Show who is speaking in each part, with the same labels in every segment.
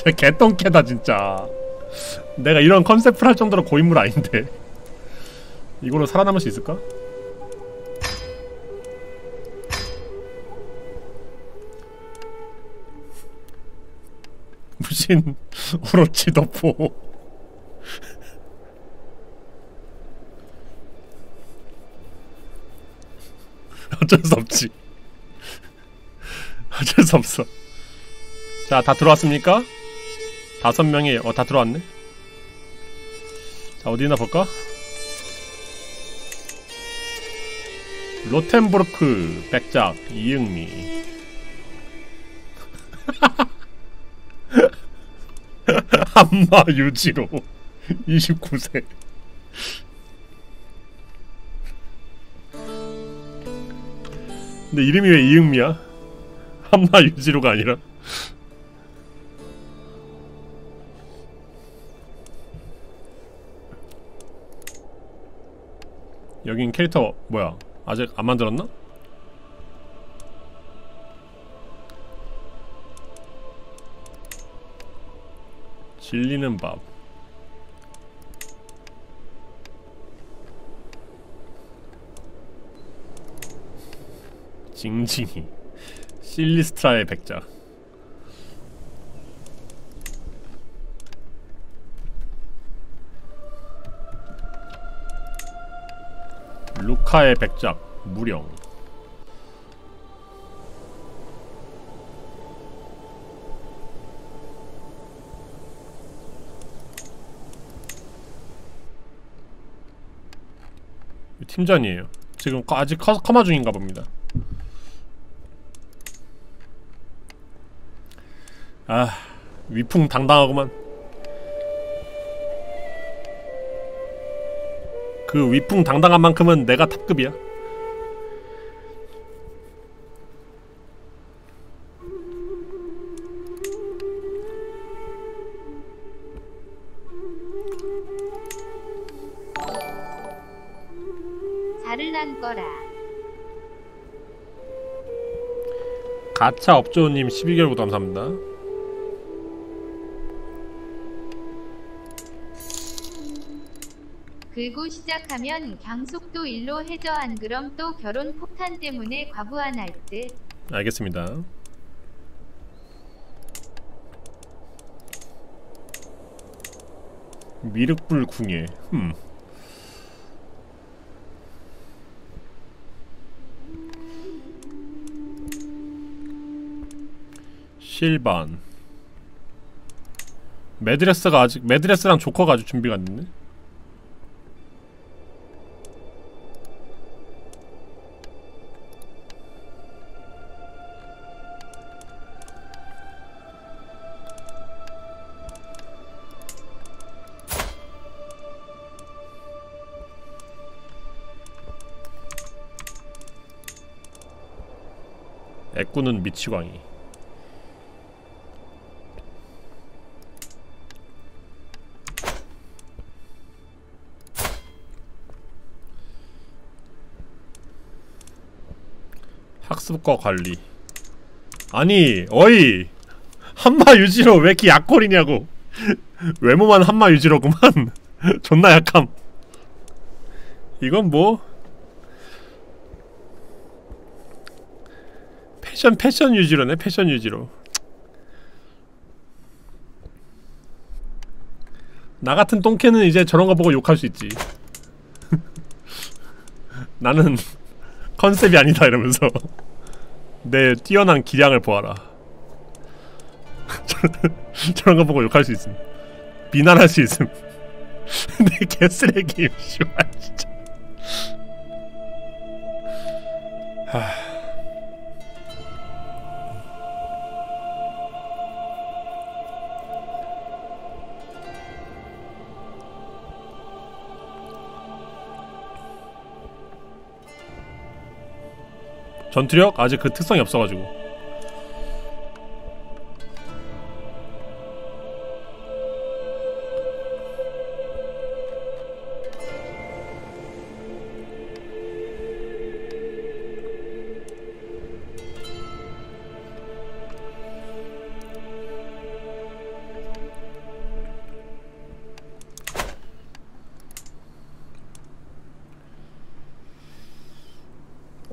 Speaker 1: 개똥캐다 진짜. 내가 이런 컨셉을 할 정도로 고인물 아닌데. 이걸로 살아남을 수 있을까? 무신 오로치 덮어. 어쩔 수 없지. 어쩔 수 없어. 자, 다 들어왔습니까? 5명이 다 들어왔네. 자, 어디 있나 볼까? 로텐부르크 백작 이응미. 한마 유지로 29세. 근데 이름이 왜 이응미야? 한마 유지로가 아니라? 여긴 캐릭터 뭐야? 아직 안 만들었나? 질리는 밥. 징징이. 실리스트라의 백작. 루카의 백작 무령. 팀전이에요. 지금 아직 커마 중인가 봅니다. 아, 위풍당당하구만. 그 위풍당당한 만큼은 내가 탑급이야.
Speaker 2: 자를난 거라.
Speaker 1: 가차 업조님 12개월 구독 감사합니다.
Speaker 2: 긁고 시작하면 강속도 1로 해저. 안 그럼 또 결혼 폭탄 때문에 과부한 할 듯.
Speaker 1: 알겠습니다. 미륵불 궁예. 실반. 매드레스가 아직 매드레스랑 조커가 아직 준비가 안 됐네. 애꾸는 미치광이. 학습과 관리. 아니 어이, 한마 유지로 왜 이렇게 약골이냐고. 외모만 한마 유지로구만. 존나 약함. 이건 뭐 패션 유지로네. 패션 유지로. 나 같은 똥캐는 이제 저런 거 보고 욕할 수 있지. 나는 컨셉이 아니다 이러면서. 내 뛰어난 기량을 보아라. 저런 거 보고 욕할 수 있음. 비난할 수 있음. 내 개쓰레기. 씨발 진짜. 하... 전투력? 아직 그 특성이 없어가지고.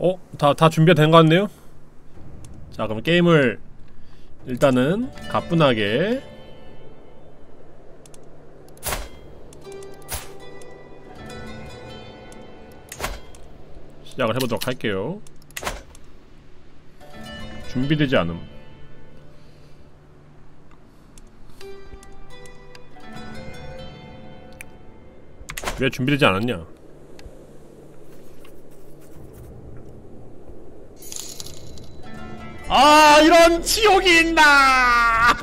Speaker 1: 다 준비가 된 것 같네요? 자, 그럼 게임을 일단은 가뿐하게 시작을 해보도록 할게요. 준비되지 않음. 왜 준비되지 않았냐? 아, 이런 지옥이 있나!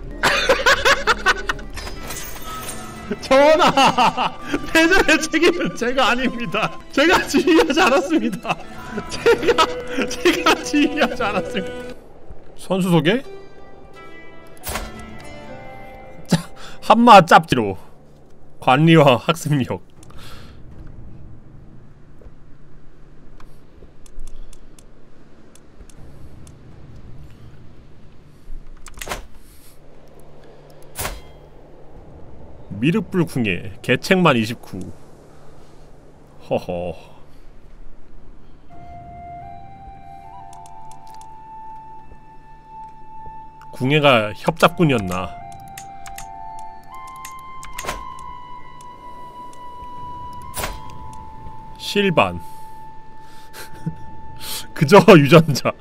Speaker 1: 전하! 패전의 책임은 제가 아닙니다. 제가 지휘하지 않았습니다. 제가 지휘하지 않았습니다. 선수 소개? 한마 짭지로 관리와 학습력. 미륵불 궁예 개책만 29. 허허. 궁예가 협잡꾼이었나. 실반. 그저 유전자.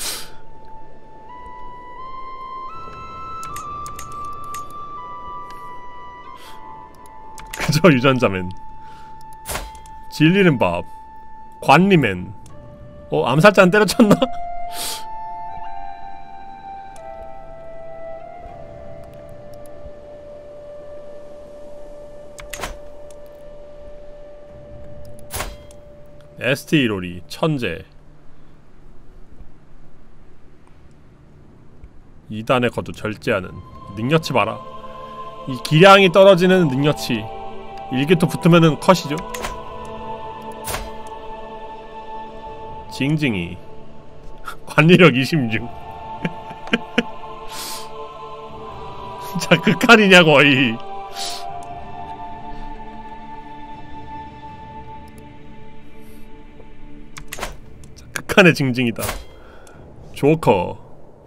Speaker 1: 그저 유전자맨. 질리는 밥. 관리맨. 암살자는 때려쳤나? ST 로리 천재. 2단의 거두 절제하는 능력치 봐라. 이 기량이 떨어지는 능력치. 일기토 붙으면은 컷이죠. 징징이. 관리력 26. 진짜 극한이냐 거의. 극한의 징징이다. 조커.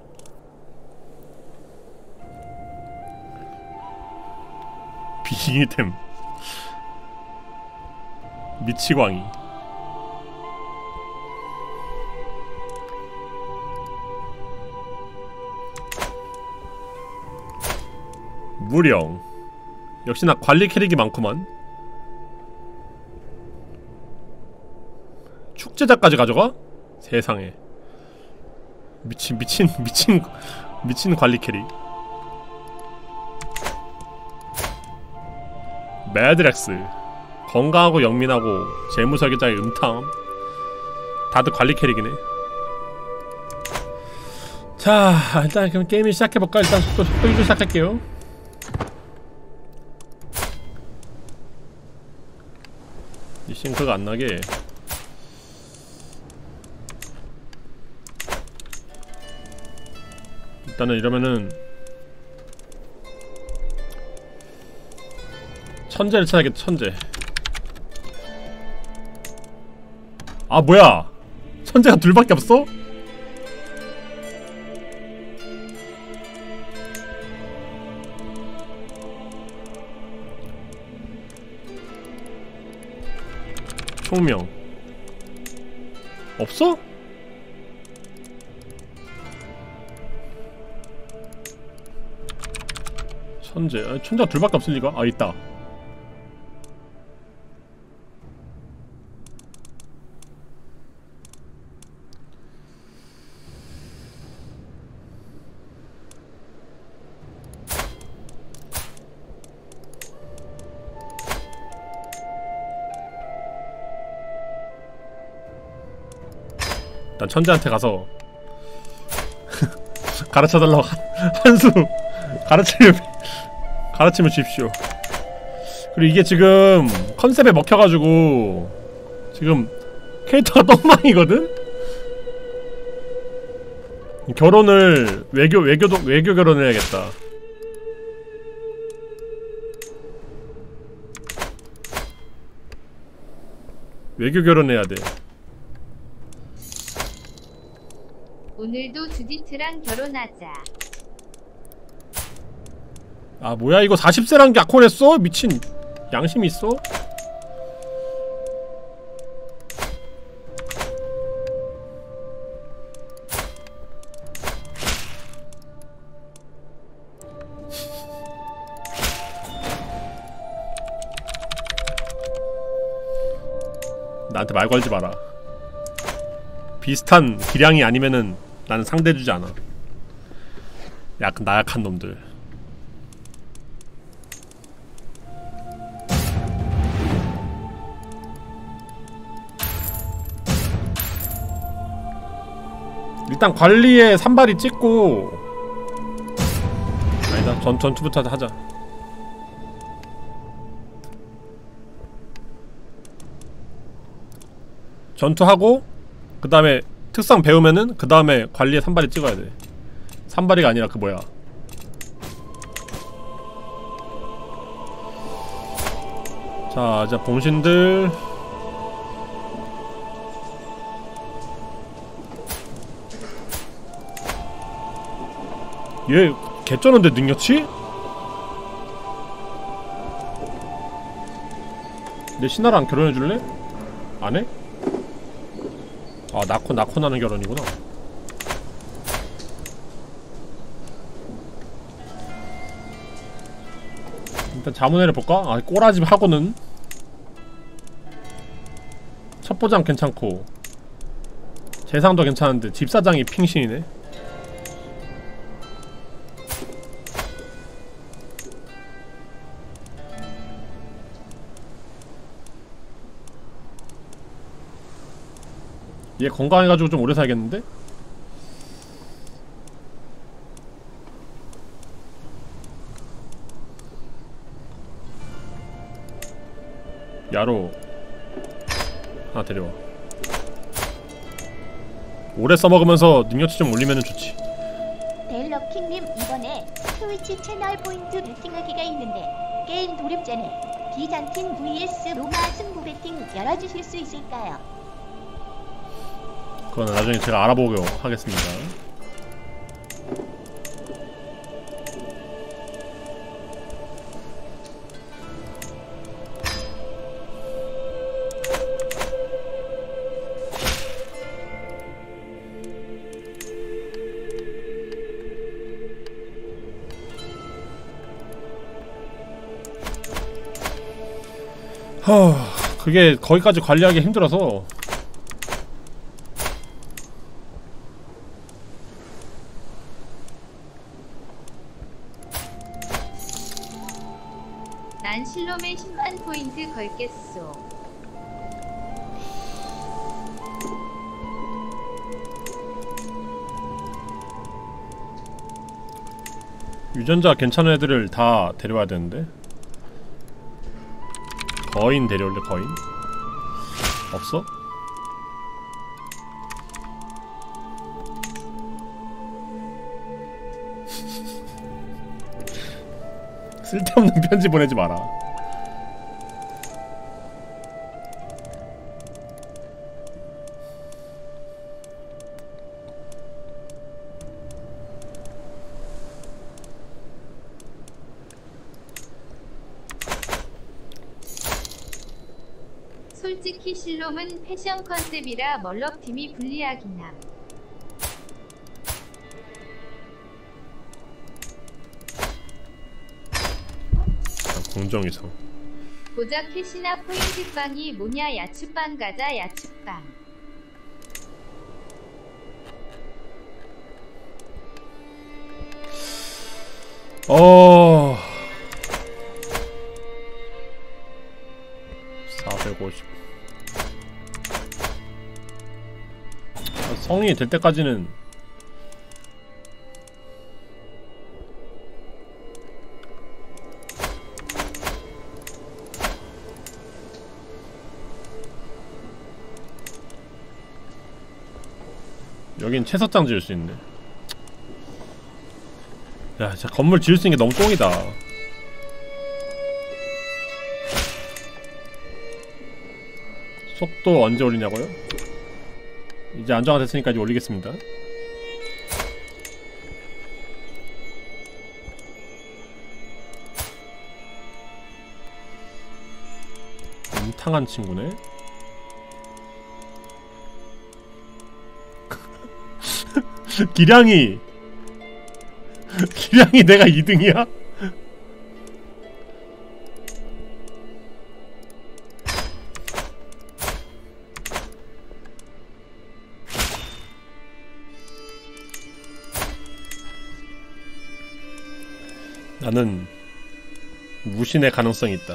Speaker 1: 비기템. 미치광이. 무령. 역시나 관리 캐릭이 많구만. 축제자까지 가져가? 세상에. 미친 관리 캐릭. 매드렉스. 건강하고 영민하고 재무설계자의 음탕. 다들 관리 캐릭이네. 자, 일단 그럼 게임을 시작해볼까? 일단 속도 유지 시작할게요. 이 싱크가 안나게 일단은 이러면은 천재를 찾아야겠다. 천재. 아 뭐야, 천재가 둘밖에 없어? 총명 없어? 천재. 천재가 둘밖에 없을 리가? 아 있다. 일단 천재한테 가서 가르쳐달라고 한수 가르치면 주십시오. 그리고 이게 지금 컨셉에 먹혀가지고 지금 캐릭터가 똥망이거든? 결혼을 외교 결혼을 해야겠다. 외교 결혼해야 돼.
Speaker 2: 오늘도 주디트랑 결혼하자.
Speaker 1: 아 뭐야 이거 40세랑 약혼했어? 미친 양심 있어? 나한테 말 걸지 마라. 비슷한 기량이 아니면은 나는 상대해주지 않아. 약간 나약한 놈들. 일단 관리에 산발이 찍고 아니다 전투부터 하자. 전투하고 그 다음에 특성 배우면은 그 다음에 관리에 산발이 찍어야 돼. 산발이가 아니라 그 뭐야 자 이제 봉신들 얘 개쩌는데 능력치? 내 신하랑 결혼해줄래? 안해? 아 낳고 나는 결혼이구나. 일단 자문회를 볼까? 아 꼬라지 하고는 첩보장 괜찮고 재상도 괜찮은데 집사장이 핑신이네. 얘 건강해가지고 좀 오래 살겠는데? 야로 하나 데려와. 오래 써먹으면서 능력치 좀 올리면은 좋지.
Speaker 3: 델러킹님 이번에 트위치 채널 포인트 배팅하기가 있는데 게임 돌입 전에 비잔틴 vs 로마 승부 배팅 열어주실 수 있을까요?
Speaker 1: 그건 나중에 제가 알아보고 하겠습니다. 그게 거기까지 관리하기 힘들어서.
Speaker 2: 난 실롬에 10만 포인트 걸겠소.
Speaker 1: 유전자 괜찮은 애들을 다 데려와야 되는데. 거인 데려올래? 거인? 없어? 쓸데없는 편지 보내지 마라.
Speaker 2: 솔직히 실롬은 패션 컨셉이라 멀럭팀이 불리하긴 함.
Speaker 1: 공정이상.
Speaker 2: 고작 캐시나 포인트빵이 뭐냐. 야츠빵 가자. 야츠빵.
Speaker 1: 어... 450. 성인이 될 때까지는 여긴 채석장 지을 수 있네. 야, 진짜 건물 지을 수 있는 게 너무 똥이다. 속도 언제 올리냐고요? 이제 안정화됐으니까 이제 올리겠습니다. 음탕한 친구네. 기량이 내가 2등이야? 나는 무신의 가능성이 있다.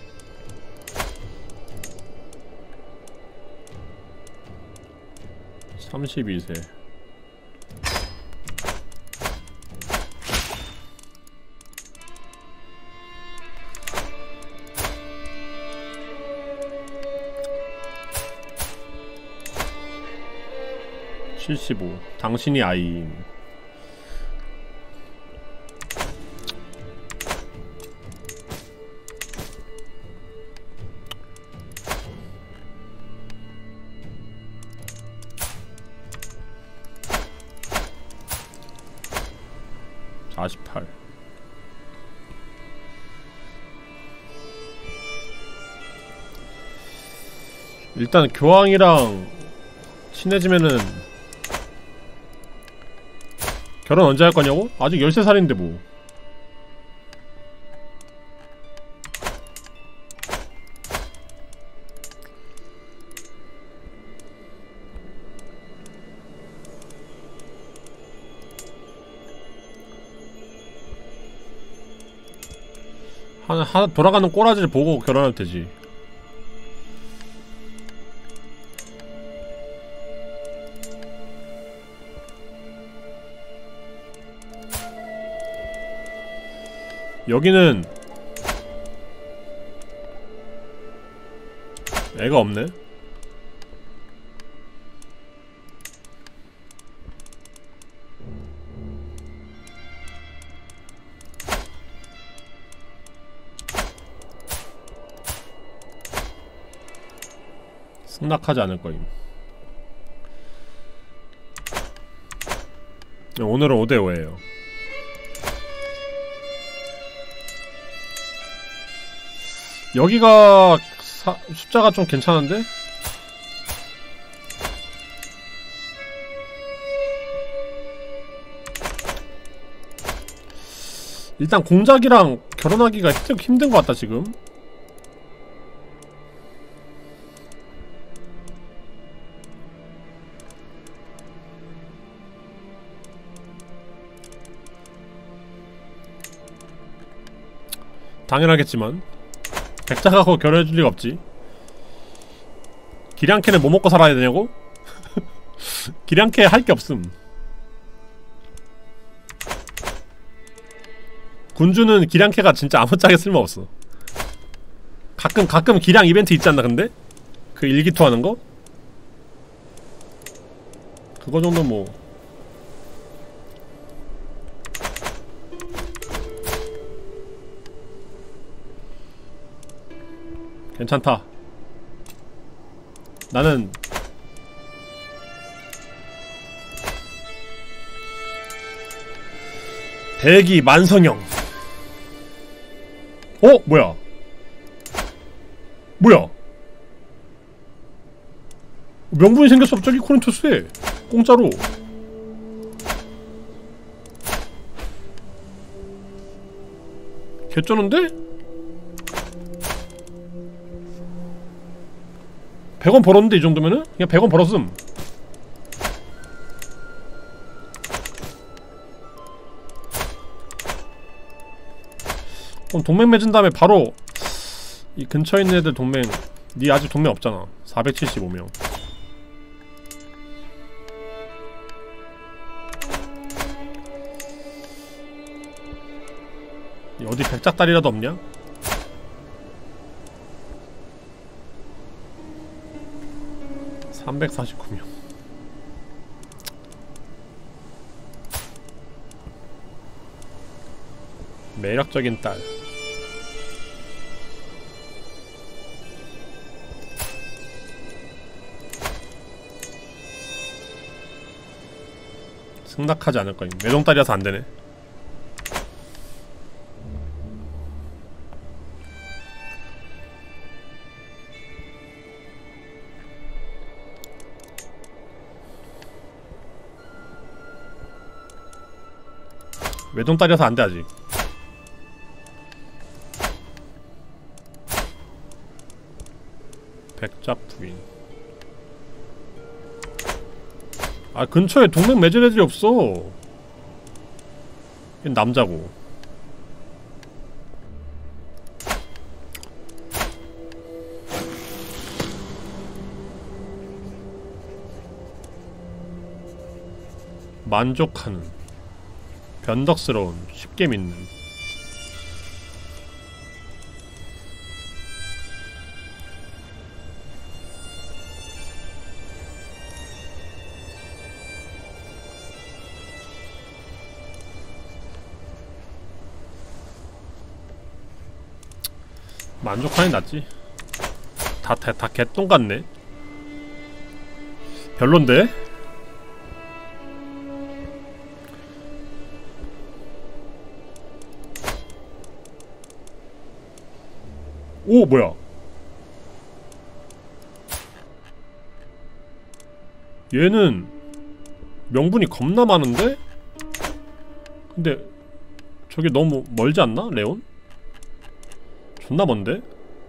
Speaker 1: 32세. 당신이 아이임. 일단 교황이랑 친해지면은 결혼 언제 할 거냐고? 아직 13살인데 뭐. 돌아가는 꼬라지를 보고 결혼하면 되지. 여기는 애가 없네. 승낙하지 않을 거임. 오늘은 5대5예요. 여기가 숫자가 좀 괜찮은데? 일단 공작이랑 결혼하기가 힘든 것 같다 지금. 당연하겠지만 백작하고 결혼해줄 리가 없지. 기량캐는 뭐 먹고 살아야 되냐고? 기량캐 할 게 없음. 군주는 기량캐가 진짜 아무짝에 쓸모없어. 가끔 기량 이벤트 있지 않나 근데? 그 일기토 하는 거? 그거 정도 뭐 괜찮다. 나는 대기 만성형. 뭐야? 명분이 생겼어 갑자기. 코린토스에 공짜로. 개쩌는데? 100원 벌었는데 이 정도면은? 그냥 100원 벌었음. 그럼 동맹 맺은 다음에 바로 이 근처에 있는 애들 동맹. 니 아직 동맹 없잖아. 475명. 어디 백작다리라도 없냐? (349명) 매력적인 딸. 승낙하지 않을 거임. 외동딸이라서 안되네. 외동딸이라서 안돼 아직. 백작 부인. 아 근처에 동맹 맺은 애들이 없어. 얘는 남자고. 만족하는, 변덕스러운, 쉽게 믿는. 만족하는 낫지. 다 개똥 같네. 별론데? 오 뭐야? 얘는 명분이 겁나 많은데? 근데 저게 너무 멀지 않나? 레온? 존나 먼데?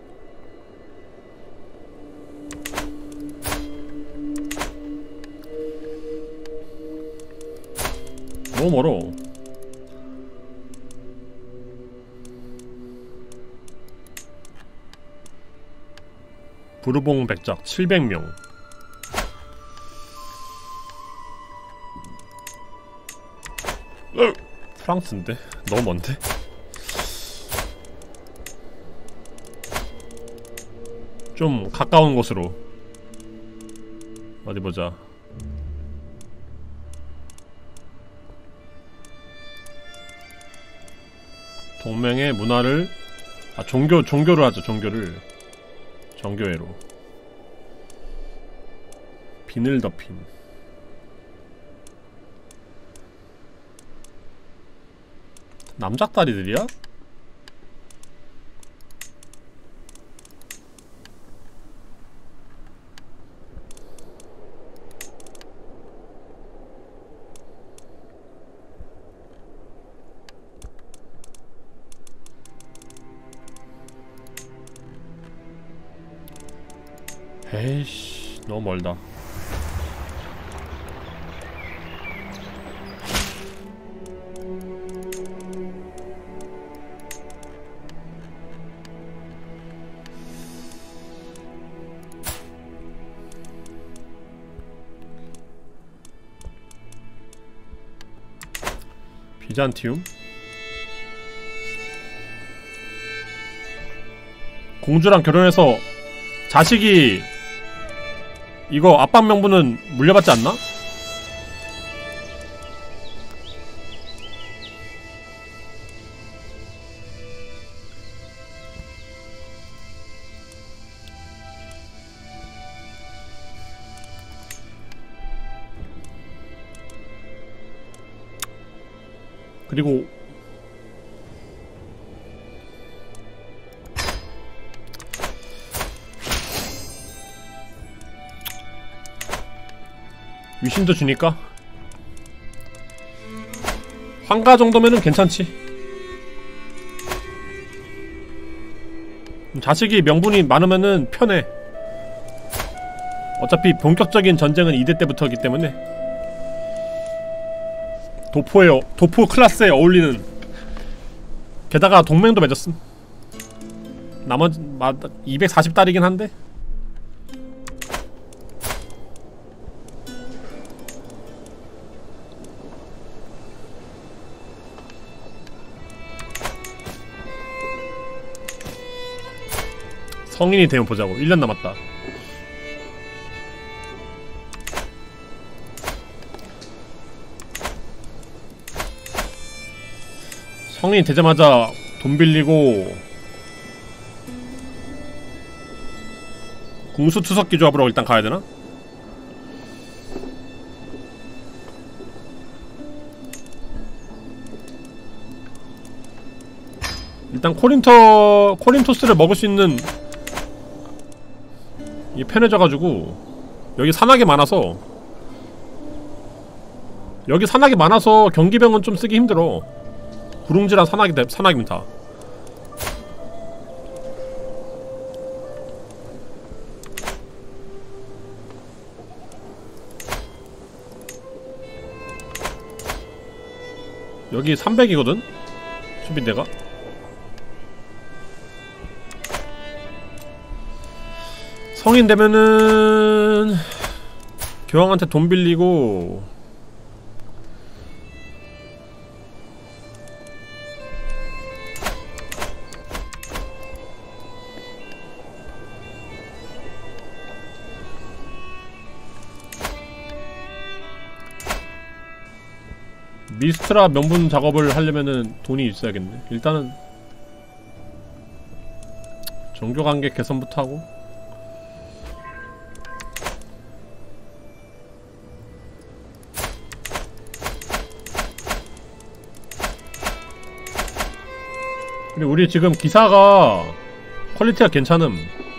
Speaker 1: 너무 멀어. 부르봉 백작 700명. 프랑스인데? 너무 먼데? 좀 가까운 곳으로. 어디 보자. 동맹의 문화를, 아 종교를 하죠. 종교를 정교회로. 비늘 덮임. 남작다리들이야? 에이씨 너무 멀다. 비잔티움? 공주랑 결혼해서 자식이 이거 아빠 명분은 물려받지 않나? 그리고 위신도 주니까 황가 정도면은 괜찮지. 자식이 명분이 많으면은 편해. 어차피 본격적인 전쟁은 2대 때부터이기 때문에 도포 클래스에 어울리는. 게다가 동맹도 맺었음. 나머지 240달이긴 한데 성인이 되면 보자고. 1년 남았다. 성인이 되자마자 돈 빌리고 궁수투석기 조합으로 일단 가야되나? 일단 코린토스를 먹을 수 있는 이게 편해져가지고. 여기 산악이 많아서 경기병은 좀 쓰기 힘들어. 구릉지랑 산악이면 다. 여기 300이거든? 수비대가. 성인 되면은 교황한테 돈 빌리고 미스트라 명분 작업을 하려면은 돈이 있어야겠네. 일단은 종교관계 개선부터 하고. 그리고 우리 지금 기사가 퀄리티가 괜찮음.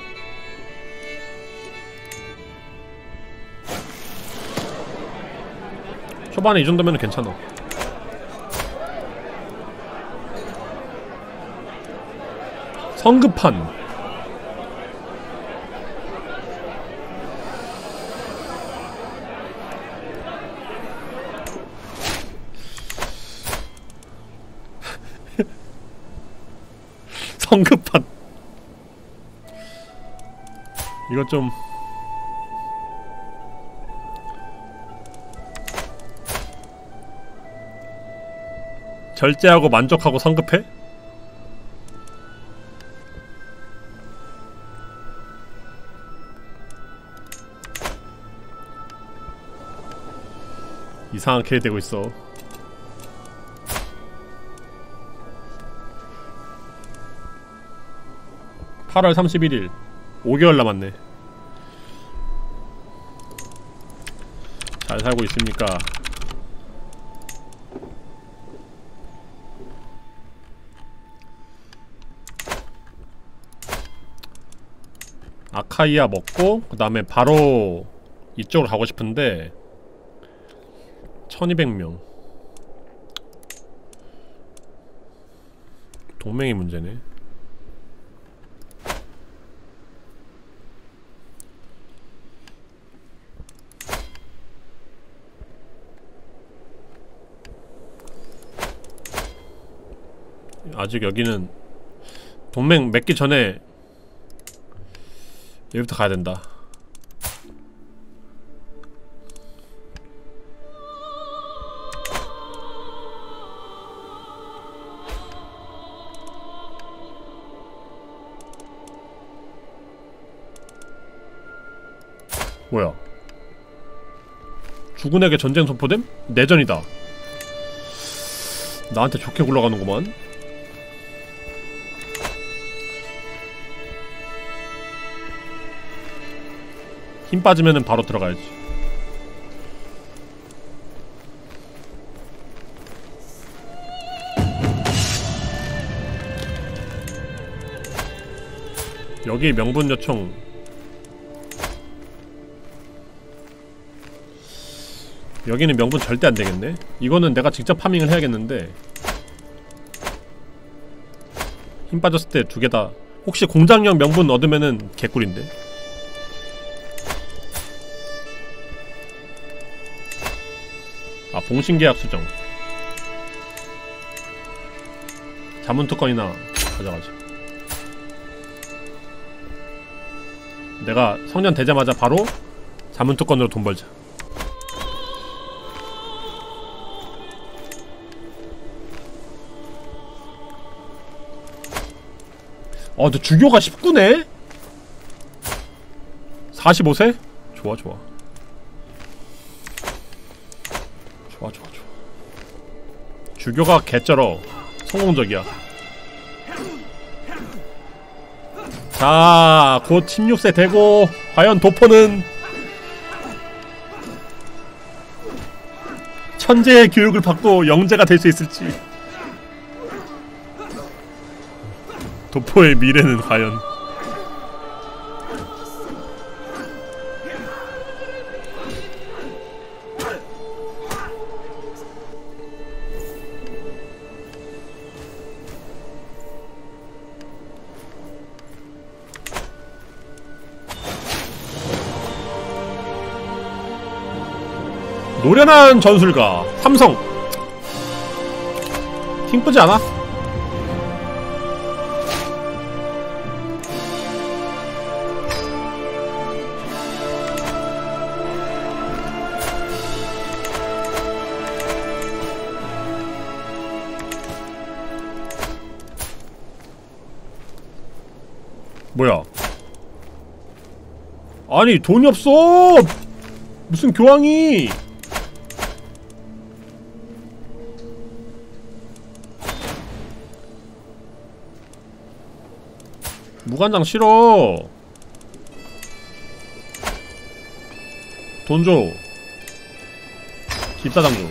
Speaker 1: 초반에 이 정도면 괜찮아. 성급한. 성급한. 이거 좀 절제하고 만족하고 성급해? 이상하게 되고 있어. (8월 31일) 5개월 남았네. 잘 살고 있습니까? 아카이아 먹고 그 다음에 바로 이쪽으로 가고 싶은데 1200명 동맹이 문제네. 아직 여기는 동맹 맺기 전에 여기부터 가야된다. 뭐야? 죽은에게 전쟁 선포됨? 내전이다. 나한테 좋게 굴러가는구만. 힘 빠지면은 바로 들어가야지. 여기 명분 요청. 여기는 명분 절대 안되겠네. 이거는 내가 직접 파밍을 해야겠는데. 힘 빠졌을 때 두 개 다. 혹시 공장력 명분 얻으면은 개꿀인데. 아, 봉신계약 수정. 자문특권이나 가져가자. 내가 성년 되자마자 바로 자문특권으로 돈 벌자. 너 주교가 19네? 45세? 좋아 좋아. 좋아 좋아 좋아. 주교가 개쩔어. 성공적이야. 자, 곧 16세 되고 과연 도포는 천재의 교육을 받고 영재가 될 수 있을지. 도포의 미래는 과연. 노련한 전술가 삼성. 힘쁘지 않아? 뭐야? 아니 돈이 없어! 무슨 교황이! 무관장 싫어. 돈 줘. 집사장 줘.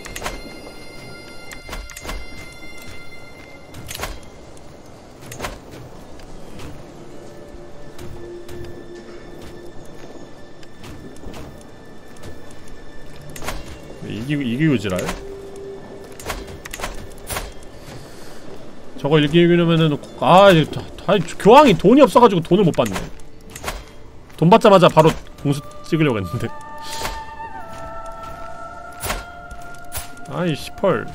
Speaker 1: 이기고 지랄? 저거 이기려면은 교황이 돈이 없어가지고 돈을 못 받네. 돈 받자마자 바로 공수 찍으려고 했는데. 아이 시펄.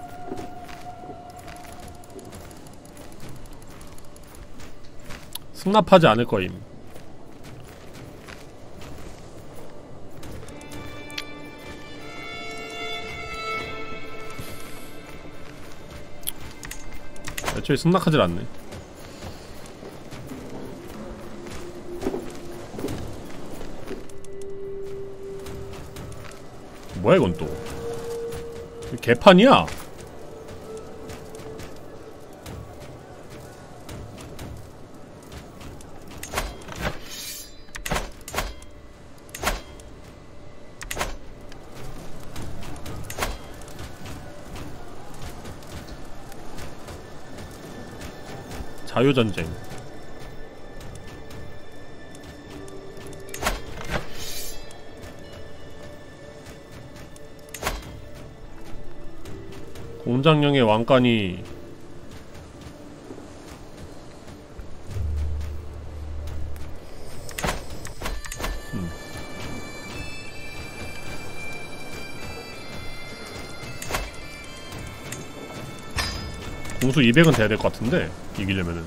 Speaker 1: 승납하지 않을 거임. 애초에 승낙하질 않네. 뭐야 이건 또. 개판이야? 자유전쟁. 공장령의 왕관이 공수 200은 돼야 될 것 같은데 이기려면은.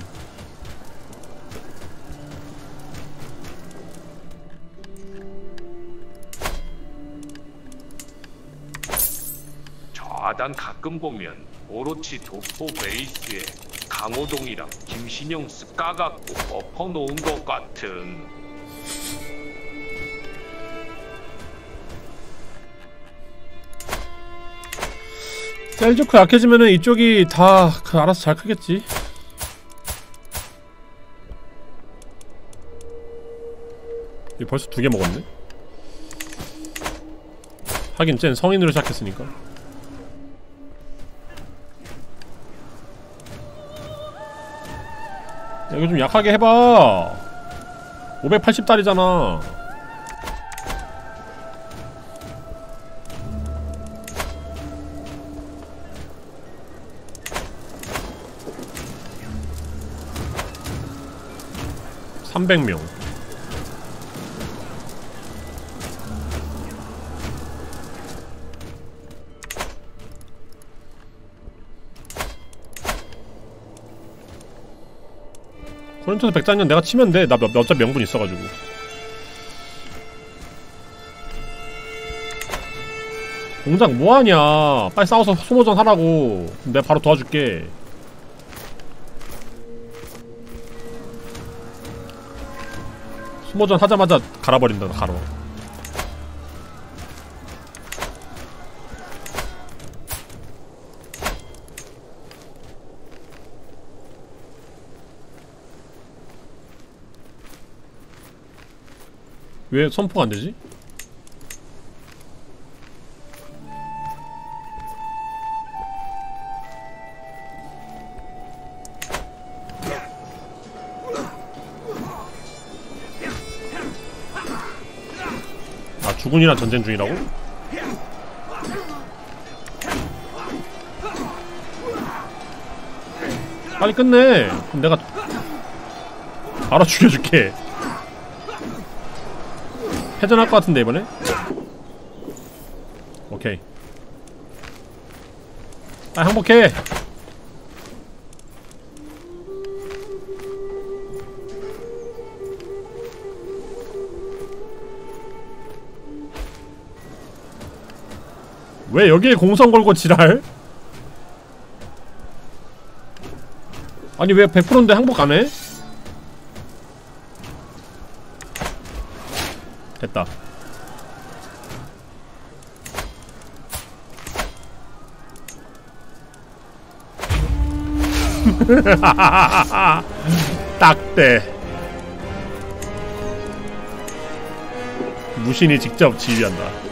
Speaker 4: 좌단 가끔 보면 오로치 도포 베이스에 강호동이랑 김신영 까갖고 엎어놓은 것 같은.
Speaker 1: 셀주크 약해지면은 이쪽이 다 알아서 잘 크겠지. 이거 벌써 2개 먹었네? 하긴 쟨 성인으로 시작했으니까. 야, 이거 좀 약하게 해봐. 580달이잖아. (300명) 코린토스 백장년 내가 치면 돼. 나 어차피 명분 있어가지고. 공장 뭐하냐. 빨리 싸워서 소모전 하라고. 내가 바로 도와줄게. 소모전 하자마자 갈아버린다. 가로. 왜 선포가 안되지? 아, 주군이랑 전쟁 중이라고? 빨리 끝내! 그럼 내가 바로 죽여줄게. 패전할 것 같은데 이번에? 오케이. 아, 행복해. 왜 여기에 공성 걸고 지랄? 아니 왜 100%인데 항복 안해? 됐다. 딱대. 무신이 직접 지휘한다.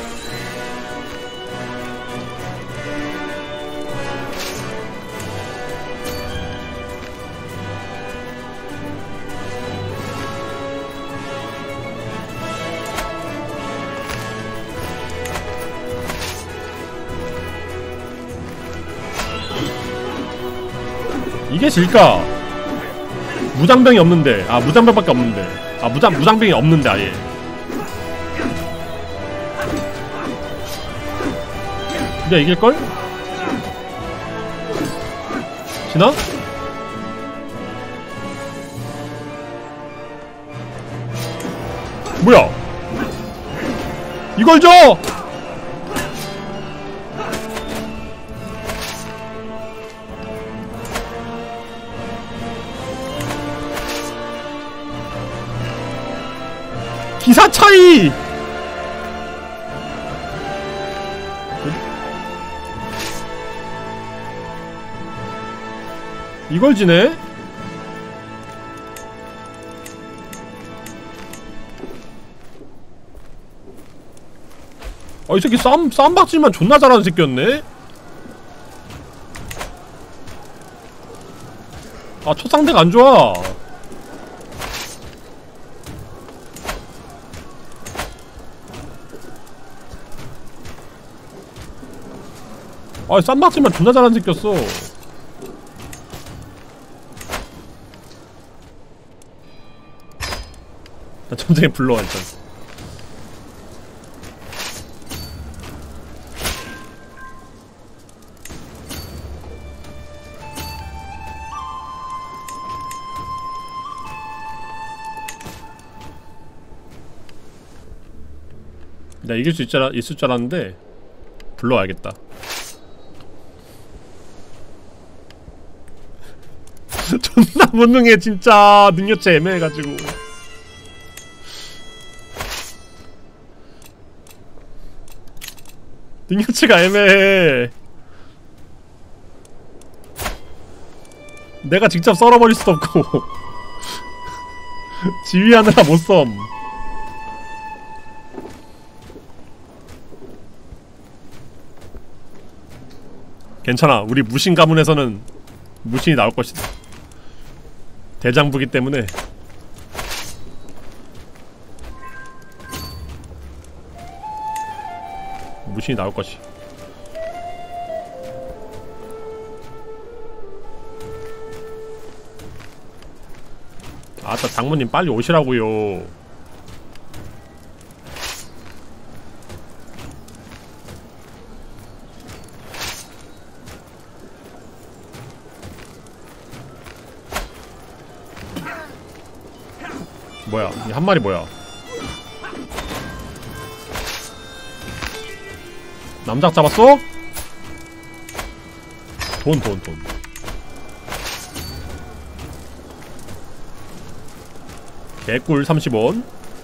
Speaker 1: 이게 질까? 무장병이 없는데. 아, 무장병밖에 없는데. 아, 무장병이 없는데 아예. 이게 이길걸? 지나? 뭐야? 이걸 줘! 기사 차이! 이걸 지네? 아, 이 새끼 쌈박질만 존나 잘하는 새끼였네? 아, 첫 상대가 안 좋아. 아, 쌈박질만 존나 잘하는 새끼였어. 나 점쟁이 불러와 일단. 나 이길 수 있을 줄 알았는데 불러와야겠다. 존나 무능해 진짜. 능력치 애매해가지고. 능력치가 애매해. 내가 직접 썰어버릴 수도 없고 지휘하느라 못섬. 괜찮아. 우리 무신 가문에서는 무신이 나올 것이다. 대장부기 때문에. 무신이 나올 것이. 아따, 장모님 빨리 오시라고요. 뭐야, 이 한 마리 뭐야? 남작 잡았어? 돈. 개꿀 30원.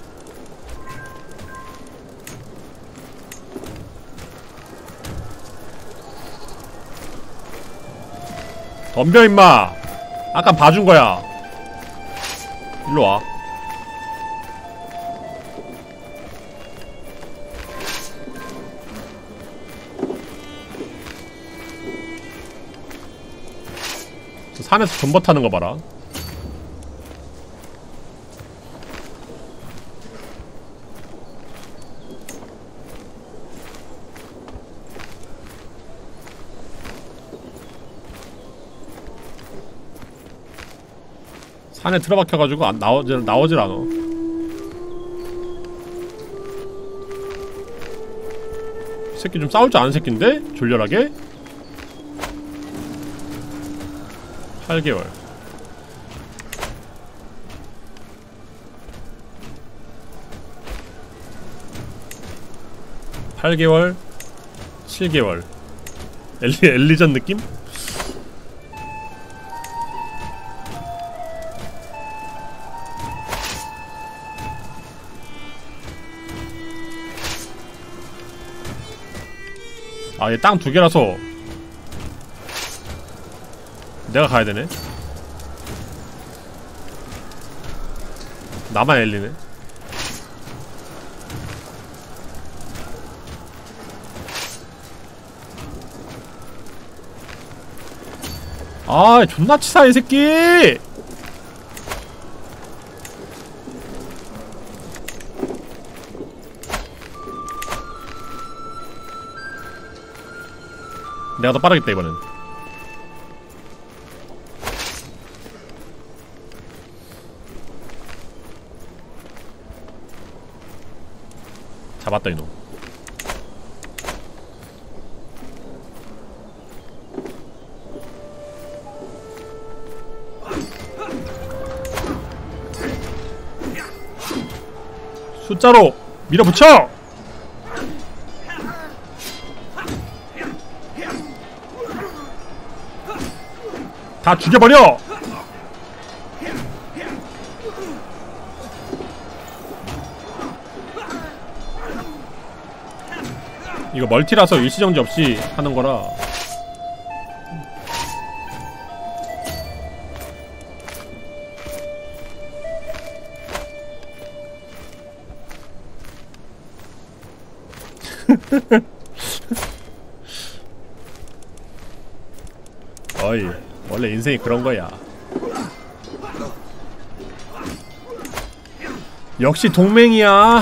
Speaker 1: 덤벼 임마. 아까 봐준 거야. 일로 와. 산에서 존버 타는 거 봐라. 산에 틀어박혀가지고 나오질 않아. 이 새끼 좀 싸울 줄 아는 새끼인데? 졸렬하게? 8개월 8개월 7개월 엘리전 느낌? 아, 얘 땅 2개라서 내가 가야되네. 나만 엘리네. 아, 존나 치사해, 이 새끼! 내가 더 빠르겠다, 이번엔. 잡았다, 이놈. 숫자로 밀어붙여! 다 죽여버려! 이거 멀티라서 일시정지 없이 하는 거라. 어이, 원래 인생이 그런 거야. 역시 동맹이야.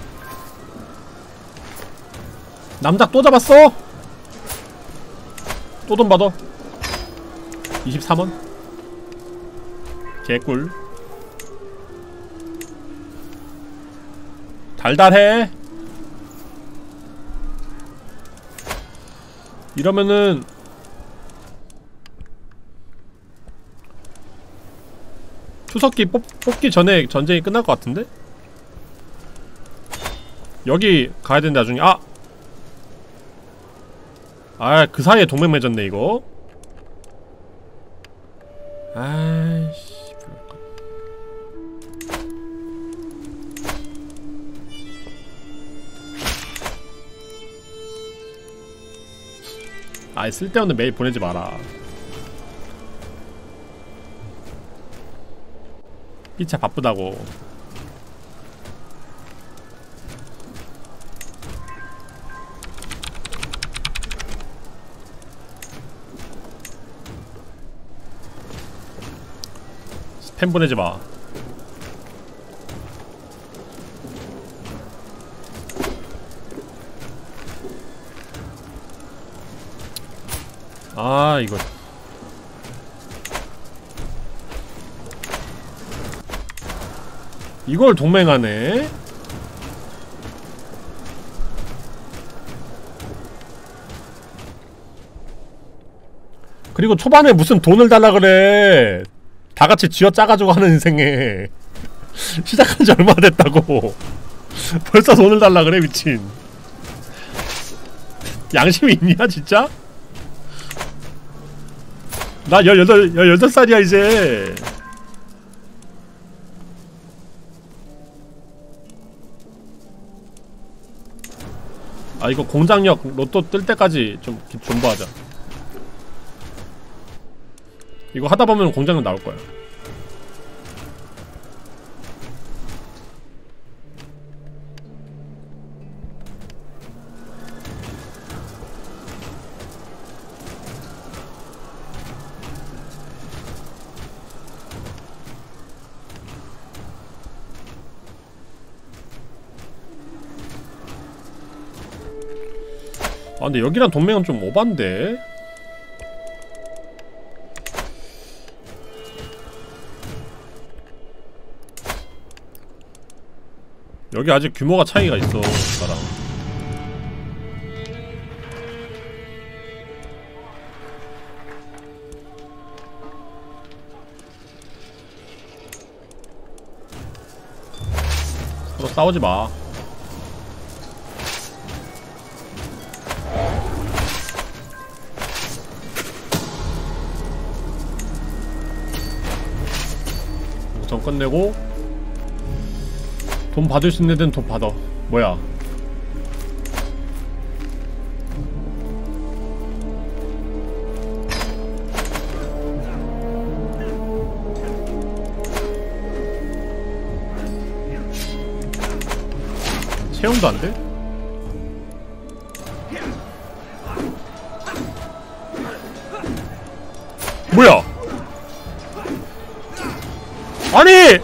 Speaker 1: 남작 또 잡았어? 또 돈 받아. 23원? 개꿀. 달달해. 이러면은 추석기 뽑기 전에 전쟁이 끝날 것 같은데? 여기 가야 되는데 나중에. 그 사이에 동맹 맺었네 이거. 아이씨. 아이, 쓸데없는 메일 보내지 마라. 피차 바쁘다고. 스팸 보내지 마. 아, 이거 이걸 동맹하네? 그리고 초반에 무슨 돈을 달라 그래. 다같이 쥐어짜가지고 하는 인생에 시작한 지 얼마 됐다고. 벌써 돈을 달라 그래, 미친. 양심이 있냐, 진짜? 나 18살이야, 이제. 아, 이거 공장력 로또 뜰 때까지 좀 존버하자. 이거 하다보면 공장력 나올거야. 아, 근데 여기랑 동맹은 좀 오반데? 여기 아직 규모가 차이가 있어, 나랑. 또 싸우지 마. 우선 끝내고 돈 받을 수 있는 데는 돈 받아. 뭐야? 체험도 안 돼? 뭐야? 아니!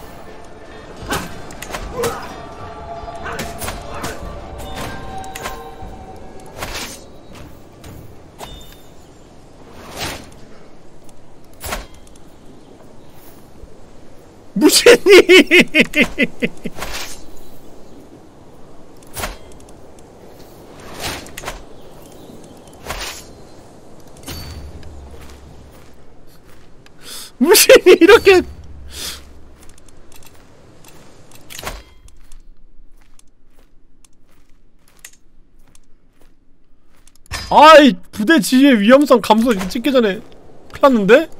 Speaker 1: 무신이! 무신이 이렇게 아이 부대 지휘의 위험성 감소 찍기 전에 큰일났는데?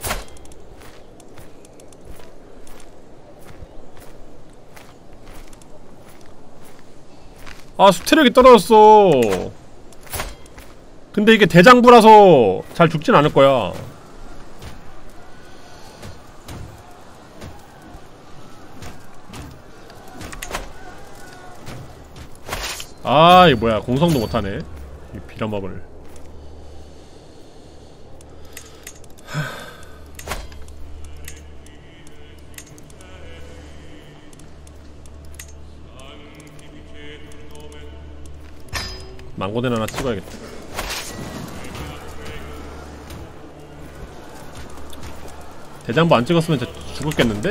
Speaker 1: 아 수태력이 떨어졌어. 근데 이게 대장부라서 잘 죽진 않을 거야. 아, 이 뭐야, 공성도 못하네. 이 빌어먹을. 망고대는 하나 찍어야겠다. 대장부 안 찍었으면 진짜 죽었겠는데?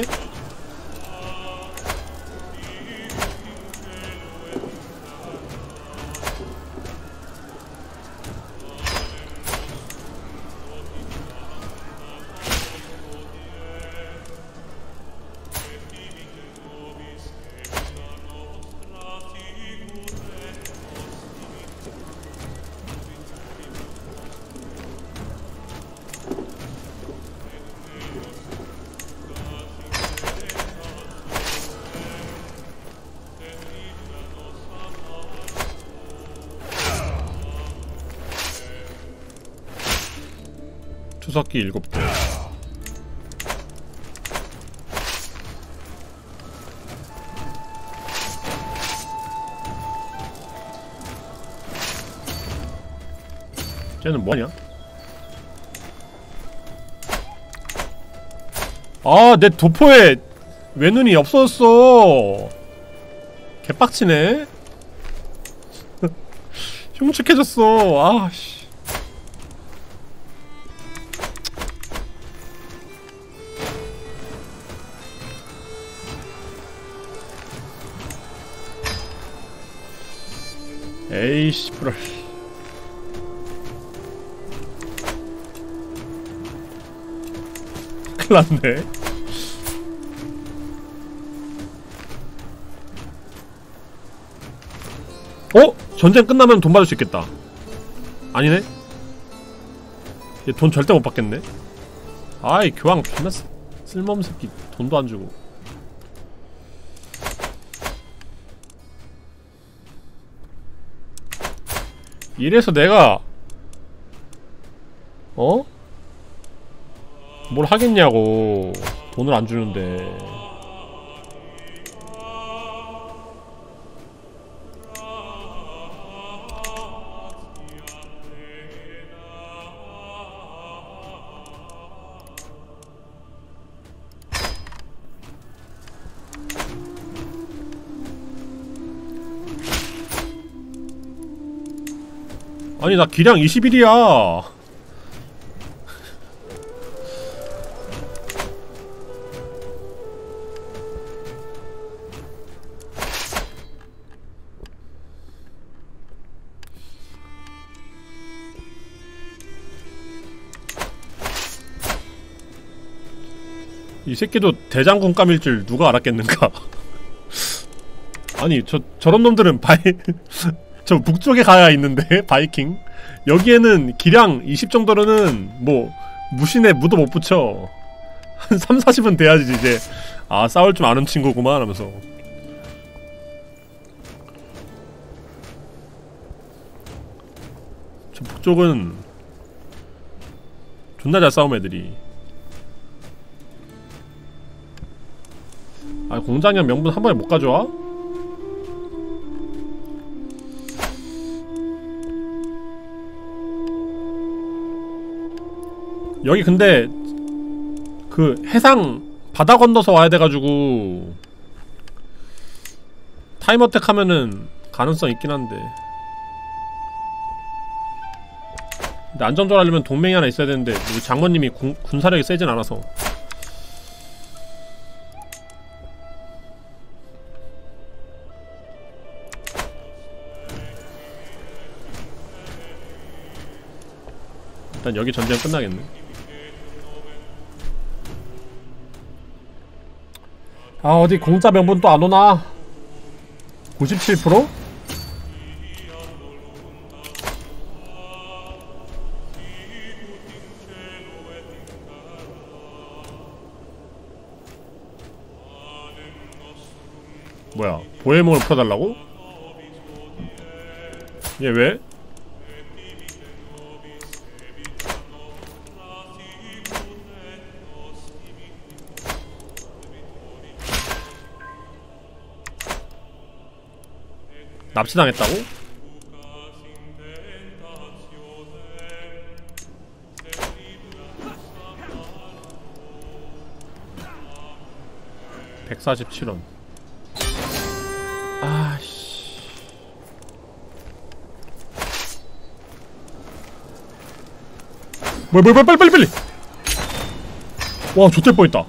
Speaker 1: 투석기 7개. 쟤는 뭐하냐? 아, 내 도포에 외눈이 없어졌어. 개빡치네. 흉측해졌어. 아씨. 에이씨, 브랄. 큰일났네. 어? 전쟁 끝나면 돈 받을 수 있겠다. 아니네? 얘 돈 절대 못 받겠네? 아이, 교황 존나 쓸모없는 새끼. 돈도 안 주고. 이래서 내가 어? 뭘 하겠냐고. 돈을 안 주는데. 아니 나 기량 21이야. 이 새끼도 대장군 감일 줄 누가 알았겠는가. 아니 저런 놈들은 저 북쪽에 가야 있는데 바이킹 여기에는 기량 20 정도로는 뭐 무신에 무도 못 붙여. 한 3, 40은 돼야지 이제 아 싸울 줄 아는 친구구만 하면서. 저 북쪽은 존나 잘 싸움 애들이. 아 공장형 명분 한 번에 못 가져와? 여기 근데 그 해상 바다 건너서 와야 돼가지고 타임어택 하면은 가능성 있긴 한데 근데 안정적으로 하려면 동맹이 하나 있어야 되는데 우리 장모님이 군사력이 세진 않아서. 일단 여기 전쟁 끝나겠네. 아 어디 공짜 명분 또 안오나? 97%? 뭐야 보헤몽을 풀어달라고? 얘 왜? 납치당했다고? (147원) 아씨 뭐야 빨리 와 좆될 뻔했다.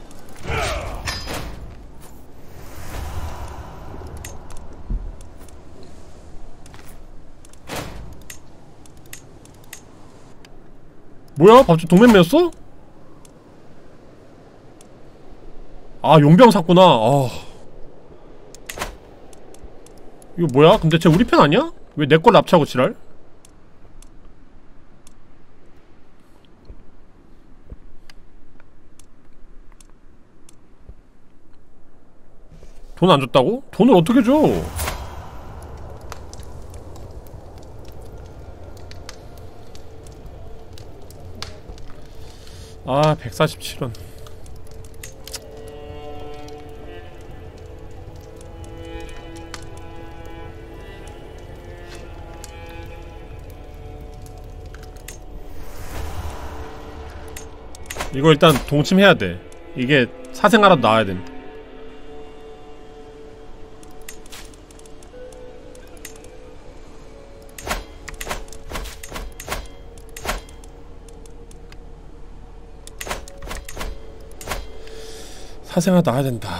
Speaker 1: 뭐야? 갑자기 동맹매였어? 아 용병 샀구나. 아 이거 뭐야? 근데 쟤 우리 편 아니야? 왜 내 걸 납치하고 지랄? 돈 안 줬다고? 돈을 어떻게 줘? 아 147원 이거 일단 동침해야 돼. 이게 사생활라도 나와야 돼. 사생활 나와야 된다.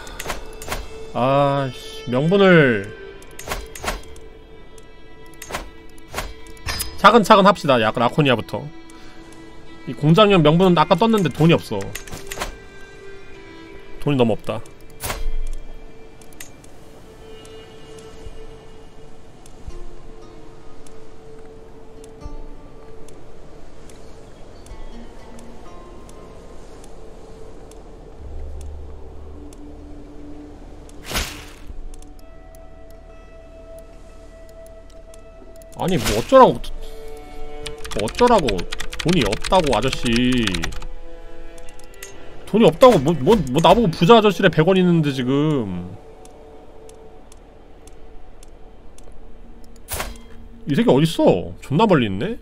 Speaker 1: 아씨 명분을 차근차근 합시다. 약간 라코니아부터. 이 공장용 명분은 아까 떴는데 돈이 없어. 돈이 너무 없다. 아니 뭐 어쩌라고 돈이 없다고 아저씨. 돈이 없다고 뭐 나보고 부자 아저씨래 100원 있는데 지금. 이 새끼 어딨어? 존나 멀리 있네?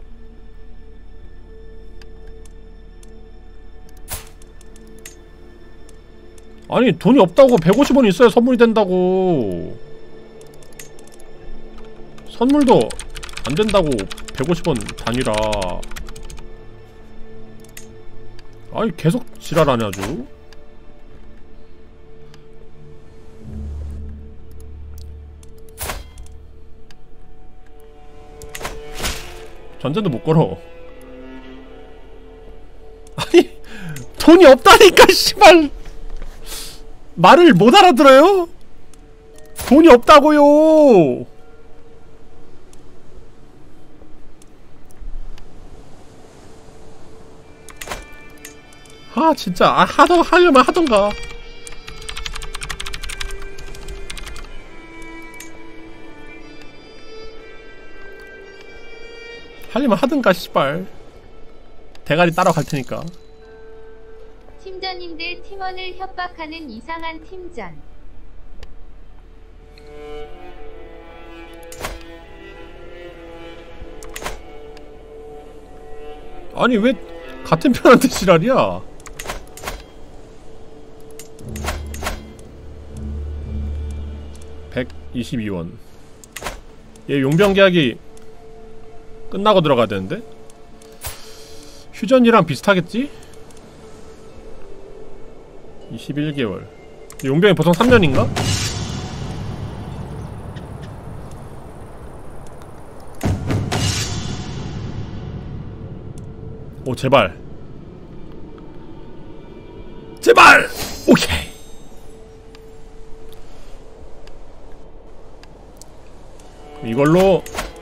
Speaker 1: 아니 돈이 없다고 150원 있어야 선물이 된다고. 선물도 안 된다고 150원 단위라. 아이 계속 지랄하네 아주. 전쟁도 못 걸어. 아니 돈이 없다니까 씨발. 말을 못 알아들어요? 돈이 없다고요. 아 진짜 하려면 하던가. 하려면 하든가 씨발. 대가리 따라갈 테니까.
Speaker 2: 팀전인데 팀원을 협박하는 이상한 팀전.
Speaker 1: 아니 왜 같은 편한테 지랄이야? $122. 얘 용병 계약이 끝나고 들어가야 되는데? 휴전이랑 비슷하겠지? 21개월. 용병이 보통 3년인가? 오 제발 제발! 오케이. 이걸로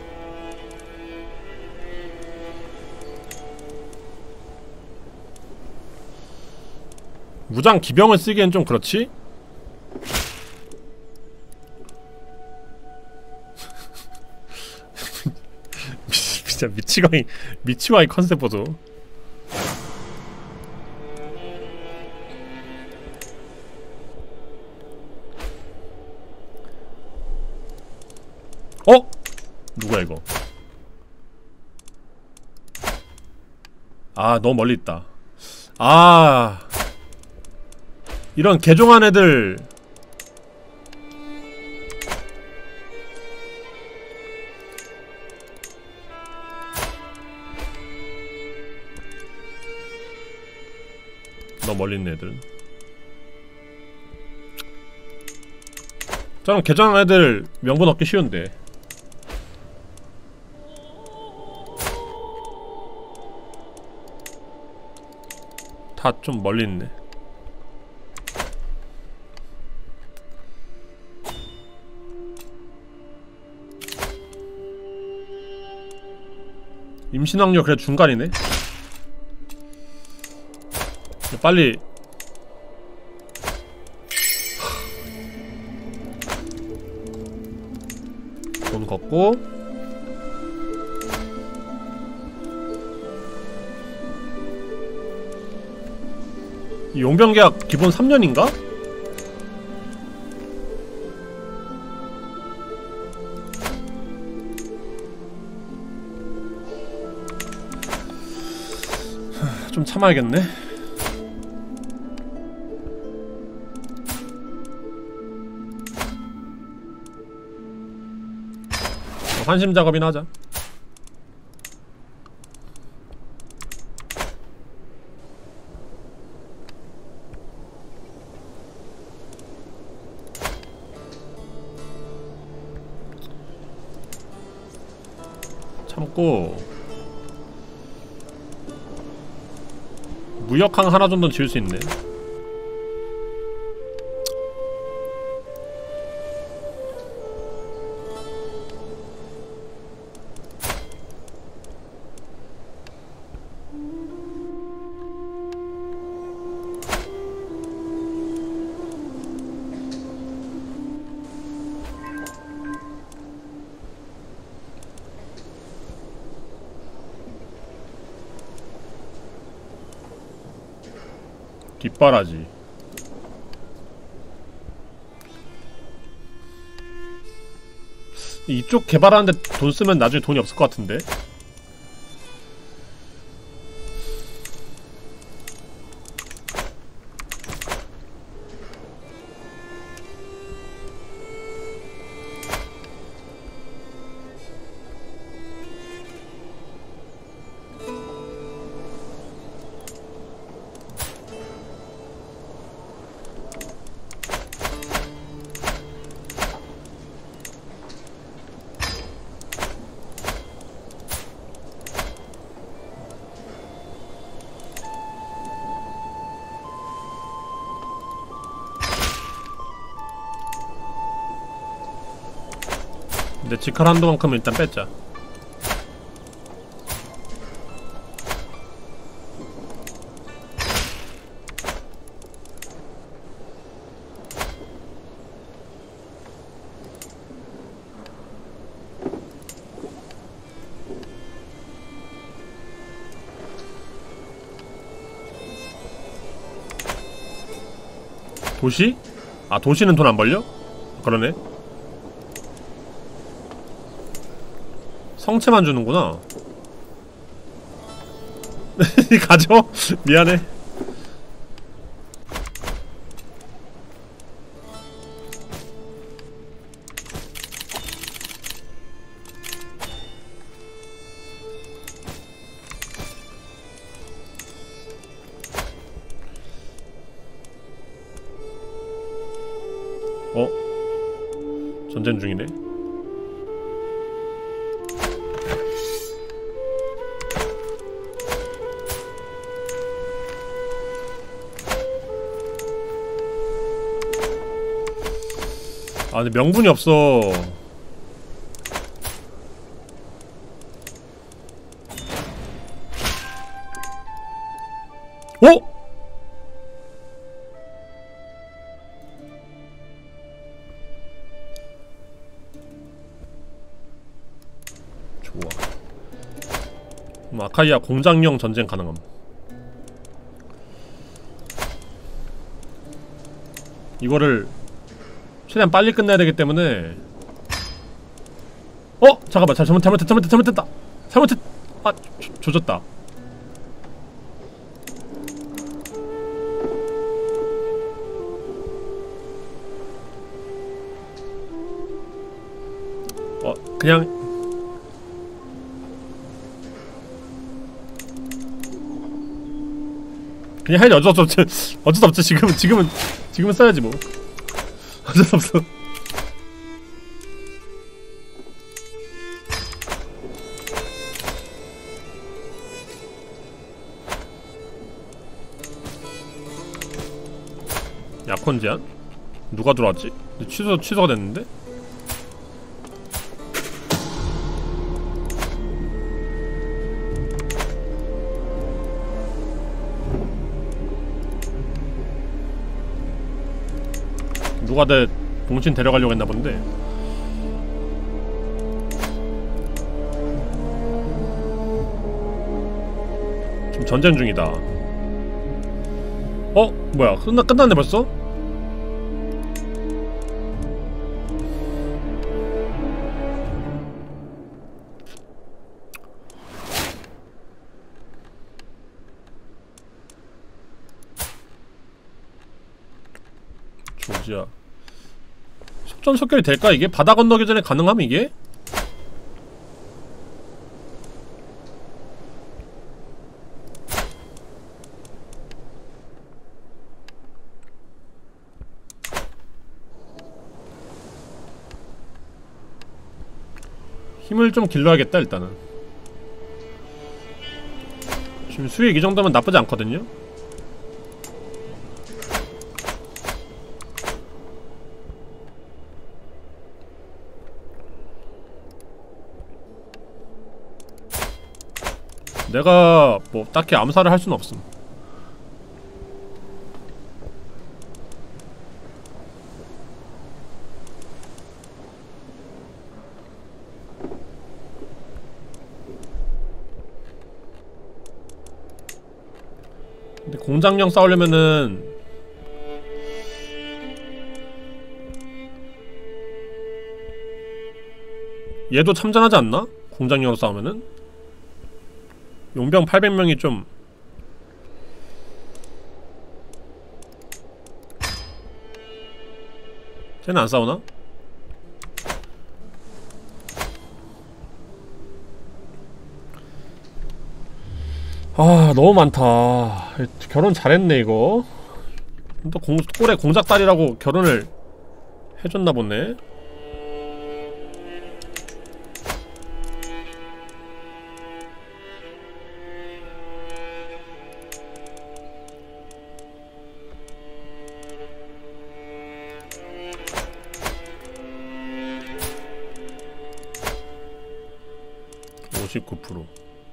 Speaker 1: 무장 기병을 쓰기엔 좀 그렇지? 진짜 미치광이 컨셉 보소. 어? 누구야 이거? 아 너무 멀리 있다. 아 이런 개종한 애들 너무 멀리 있는 애들은 저런 개종한 애들 명분 얻기 쉬운데. 다 좀 멀리 있네. 임신학력 그래 중간이네. 빨리 돈 걷고 이 용병계약 기본 3년인가? 좀 참아야겠네. 환심 작업이나 하자. 참고 무역항 하나 정도는 지을 수 있네. 뒷바라지. 이쪽 개발하는데 돈 쓰면 나중에 돈이 없을 것 같은데? 근데 직할 한도만큼은 일단 뺐자. 도시? 아, 도시는 돈 안 벌려? 그러네. 성체만 주는구나. 가져? 미안해. 어? 전쟁 중이네. 아, 근데 명분이 없어. 어? 좋아. 아카이아 공장용 전쟁 가능함. 이거를 최대한 빨리 끝내야 되기 때문에. 어? 잠깐만, 잘못했다. 아, 조졌다. 그냥 해야지. 어쩔 수 없지. 지금은 써야지 뭐. 어쩔 수 없어. 약혼 제한? 누가 들어왔지? 취소가 됐는데? 누가 내 봉신 데려가려고 했나 본데. 지금 전쟁 중이다. 뭐야, 끝났네 벌써? 조지아. 속전속결이 될까 이게? 바다 건너기 전에 가능함 이게? 힘을 좀 길러야겠다 일단은. 지금 수익 이 정도면 나쁘지 않거든요? 내가 뭐 딱히 암살을 할 수는 없음. 근데 공장령 싸우려면은 얘도 참전하지 않나? 공장령으로 싸우면은? 용병 800명이 좀 쟤는 안 싸우나? 아, 너무 많다. 결혼 잘했네 이거. 또 꼴에 공작딸이라고 결혼을 해줬나 보네. 59%.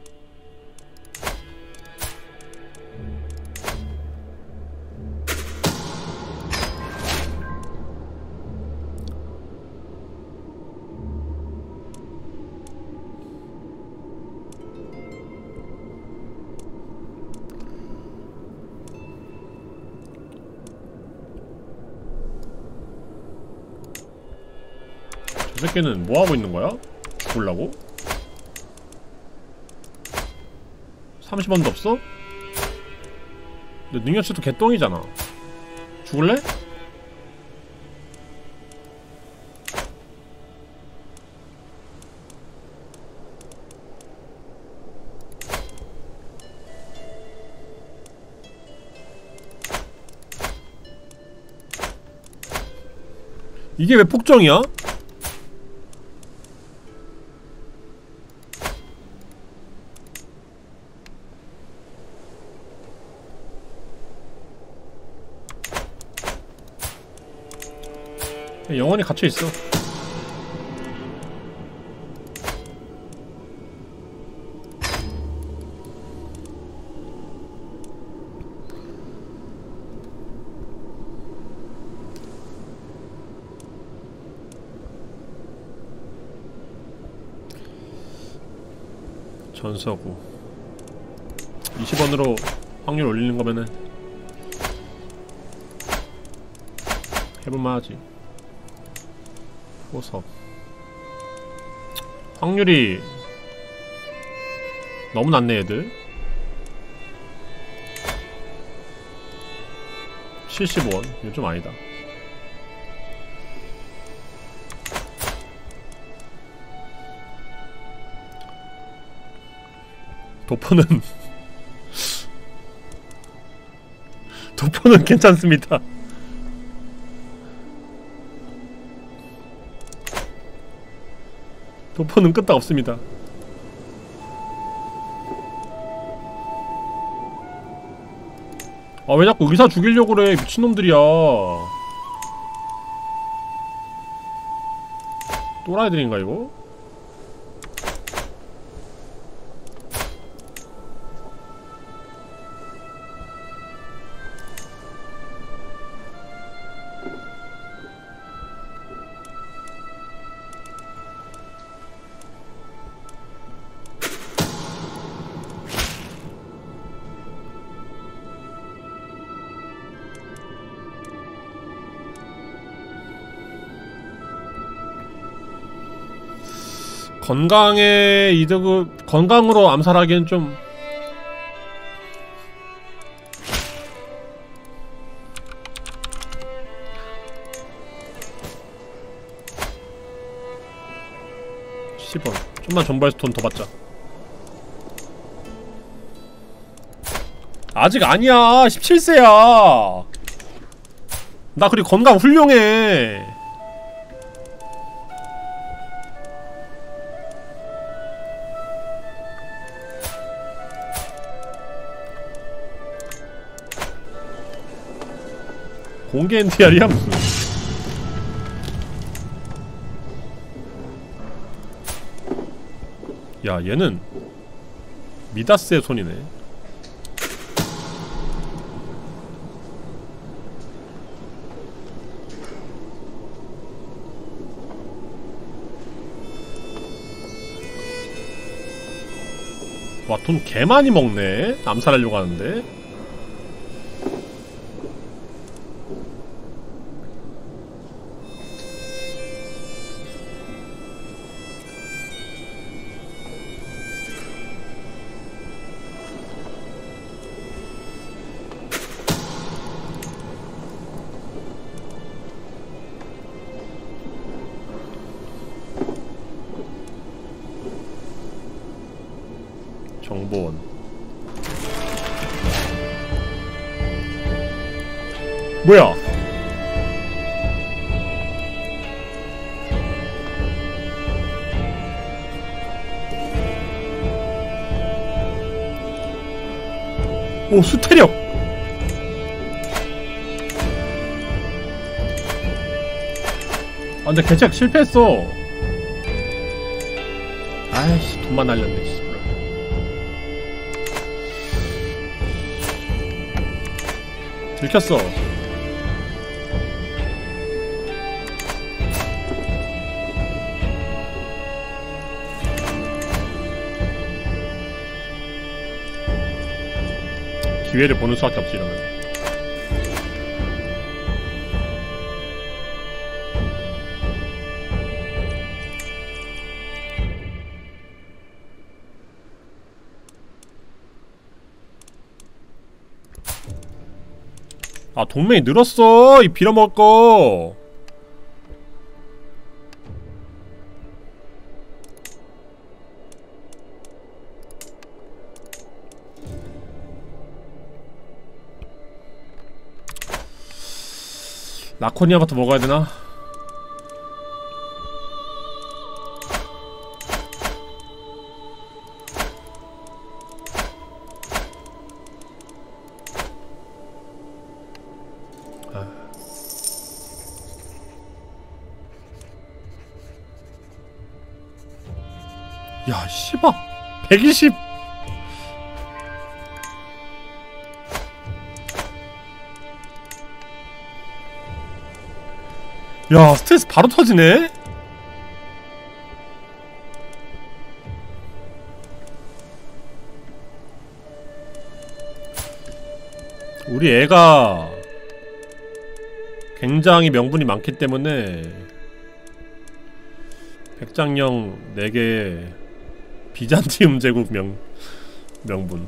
Speaker 1: 저 새끼는 뭐하고 있는 거야? 죽을라고? 30원도 없어? 근데 능력치도 개똥이잖아. 죽을래? 이게 왜 폭정이야? 영원히 갇혀있어. 전서구 20원으로 확률 올리는 거면은 해볼만 하지. 보석 확률이 너무 낮네 얘들. 75원 이거 좀 아니다. 도포는 도포는 괜찮습니다. 도포는 끄떡 없습니다. 아 왜 자꾸 의사 죽이려고 그래 미친놈들이야. 또라이들인가 이거? 건강의 이득을 건강으로 암살하기엔 좀 (10원) 좀만 정발해서 돈 더 받자. 아직 아니야. 17세야 나. 그리고 건강 훌륭해. 공개 NTR이야 무슨. 야 얘는 미다스의 손이네. 와 돈 개많이 먹네. 암살하려고 하는데. 정보원. 뭐야? 오, 수태력! 아 근데 개척 실패했어. 아이씨 돈만 날렸네 씨발. 들켰어. 기회를 보는 수밖에 없지 이러면. 아 동맹이 늘었어 이 빌어먹을 거. 라코니아부터 먹어야 되나? 야 씨발 120. 야 스트레스 바로 터지네? 우리 애가 굉장히 명분이 많기 때문에 백장령 4개 비잔티움 제국 명분.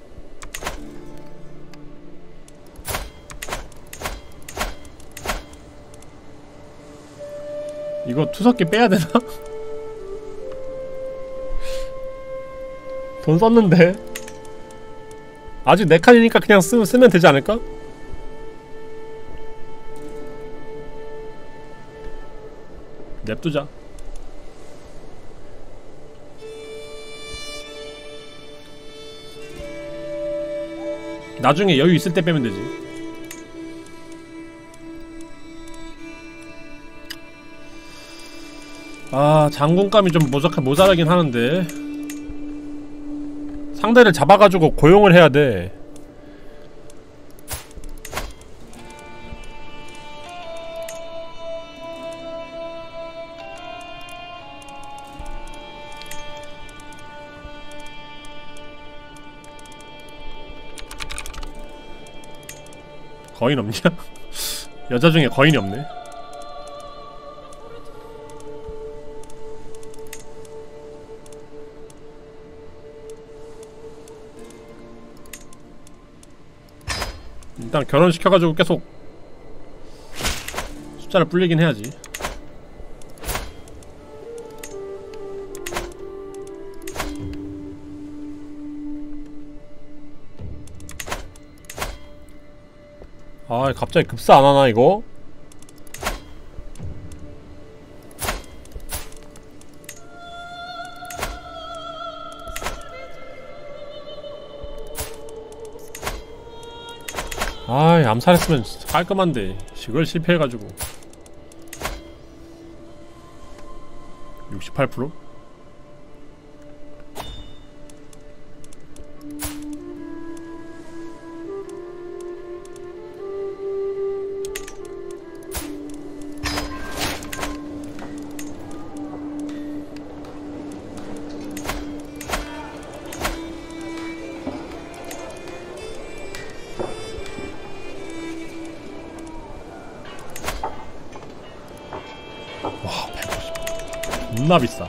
Speaker 1: 이거 투석기 빼야되나? 돈 썼는데 아직 4칸이니까 그냥 쓰면 되지 않을까? 냅두자. 나중에 여유 있을 때 빼면 되지. 아 장군감이 좀 모자라긴 하는데 상대를 잡아가지고 고용을 해야 돼. 거인 없냐? 여자 중에 거인이 없네. 일단 결혼시켜가지고 계속 숫자를 불리긴 해야지. 아 갑자기 급사 안하나 이거? 아이 암살했으면 깔끔한데 이걸 실패해가지고 68%? 존나 비싸.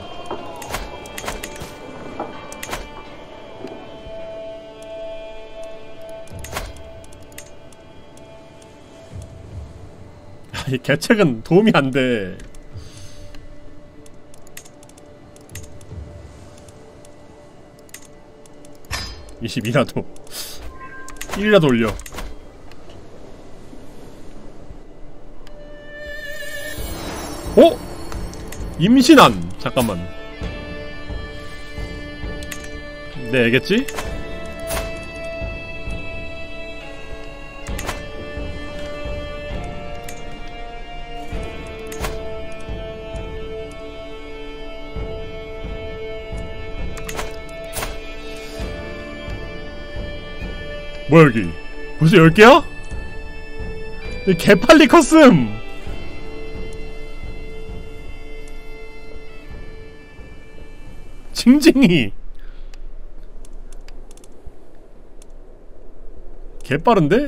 Speaker 1: 이 계책은 도움이 안 돼. (22라도) 1이라도 올려. 어? 임신한! 잠깐만. 네, 알겠지? 뭐야 여기 벌써 10개야? 개빨리 컸음! 징징이 개빠른데?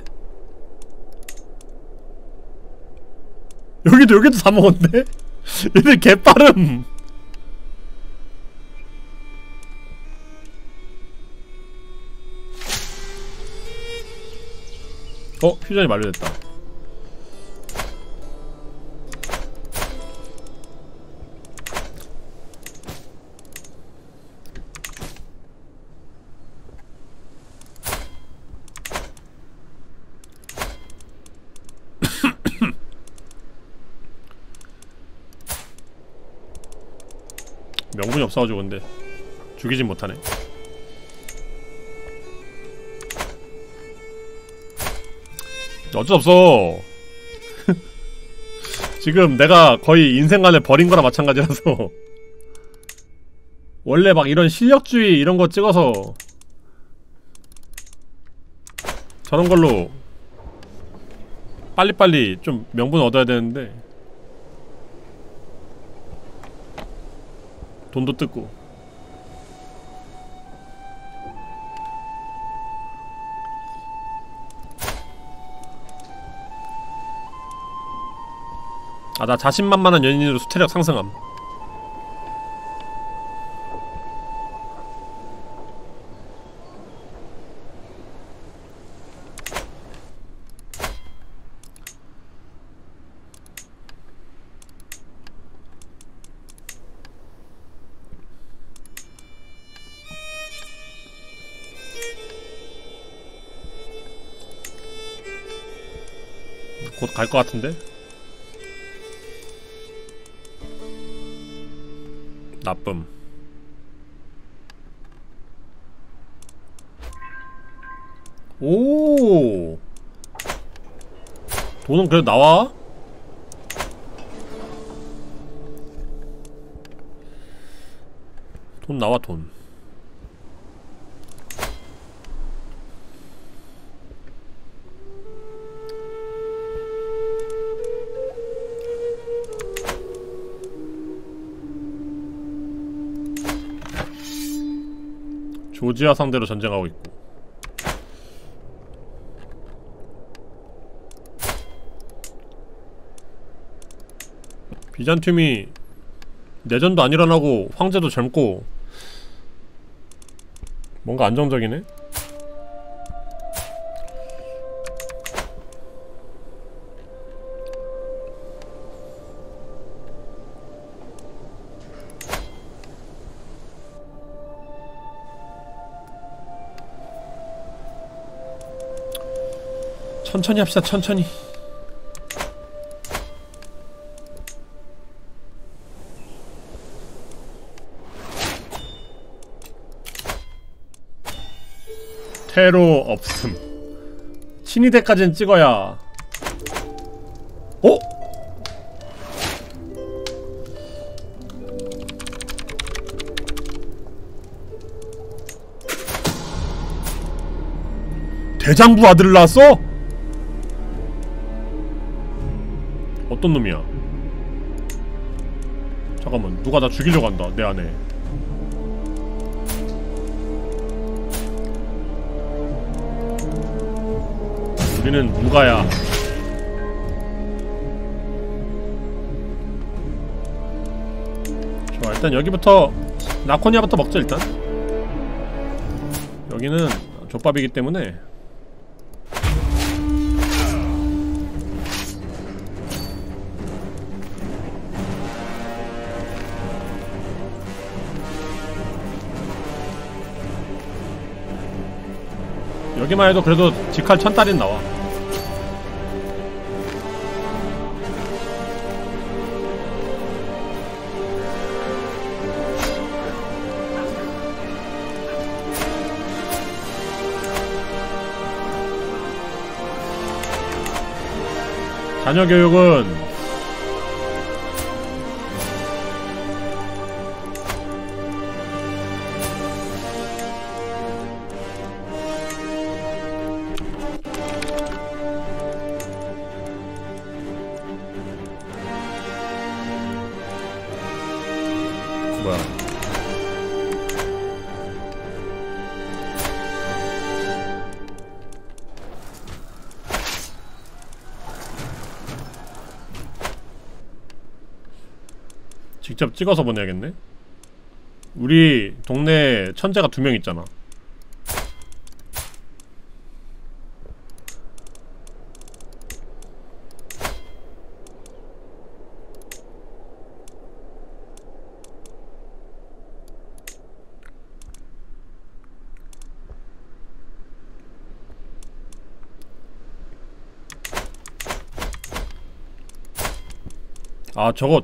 Speaker 1: 여기도 다 먹었네? 얘들 개빠름! 퓨전이 만료됐다. 명분이 없어가지고 근데 죽이진 못하네. 어쩔 수 없어. 지금 내가 거의 인생관을 버린 거랑 마찬가지라서 원래 막 이런 실력주의 이런 거 찍어서 저런 걸로 빨리빨리 좀 명분 얻어야 되는데 돈도 뜯고. 아, 나 자신만만한 연인으로 수태력 상승함. 곧 갈 것 같은데? 나쁨. 오, 돈은 그래도 나와? 돈 나와, 돈. 조지아 상대로 전쟁하고 있고. 비잔팀이 내전도 안 일어나고 황제도 젊고 뭔가 안정적이네? 천천히 합시다, 천천히. 테러 없음. 신이대까지는 찍어야. 어? 대장부 아들을 낳았어? 어떤 놈이야? 잠깐만, 누가 나 죽이려고 한다, 내 안에. 우리는 누가야? 좋아, 일단 여기부터 나코니아부터 먹자. 일단 여기는 족밥이기 때문에. 여기만 해도 그래도 직할 1000달인 나와. 자녀 교육은 뭐야? 직접 찍어서 보내야겠네? 우리 동네에 천재가 2명 있잖아. 아, 저거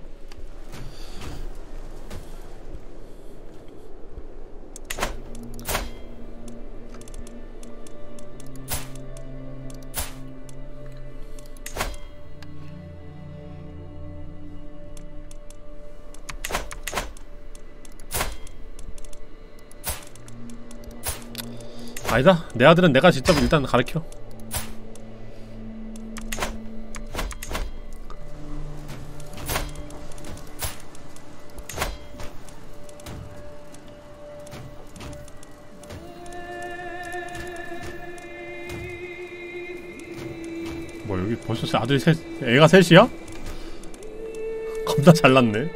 Speaker 1: 아니다. 내 아들은 내가 직접 일단 가르쳐. 뭐 여기 벌써 아들이 셋, 애가 셋이야? 겁나 잘났네.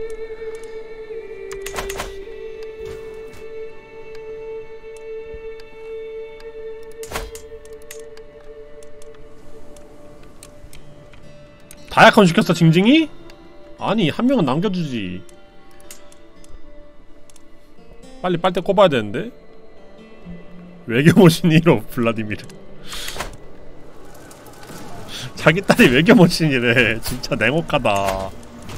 Speaker 1: 다약혼 시켰어 징징이? 아니 한 명은 남겨주지. 빨리 빨대 꼽아야 되는데. 외교모신 1호 블라디미르. 자기 딸이 외교모신이래. 진짜 냉혹하다.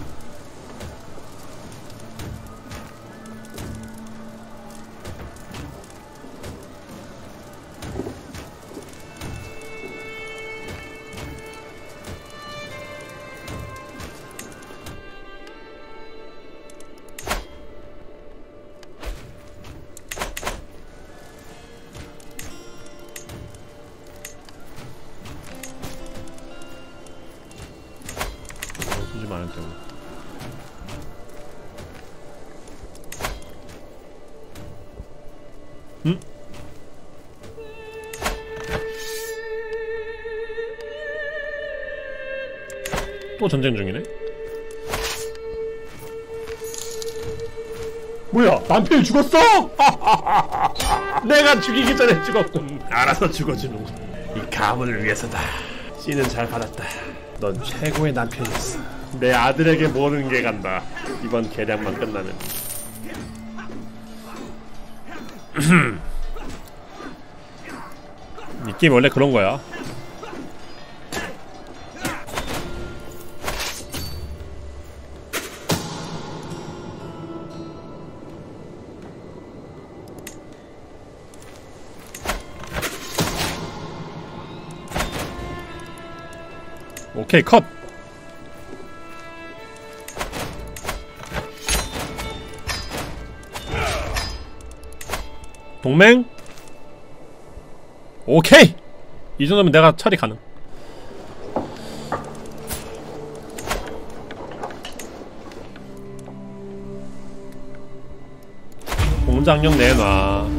Speaker 1: 응? 또 전쟁 중이네? 뭐야? 남편이 죽었어? 내가 죽이기 전에 죽었군. 알아서 죽어주는군. 이 가문을 위해서다. 씨는 잘 받았다. 넌 최고의 남편이었어. 내 아들에게 모든 게 간다. 이번 계략만 끝나면. 이 게임 원래 그런 거야. 오케이 컷. 동맹? 오케이! 이 정도면 내가 처리 가능. 공장력 내놔.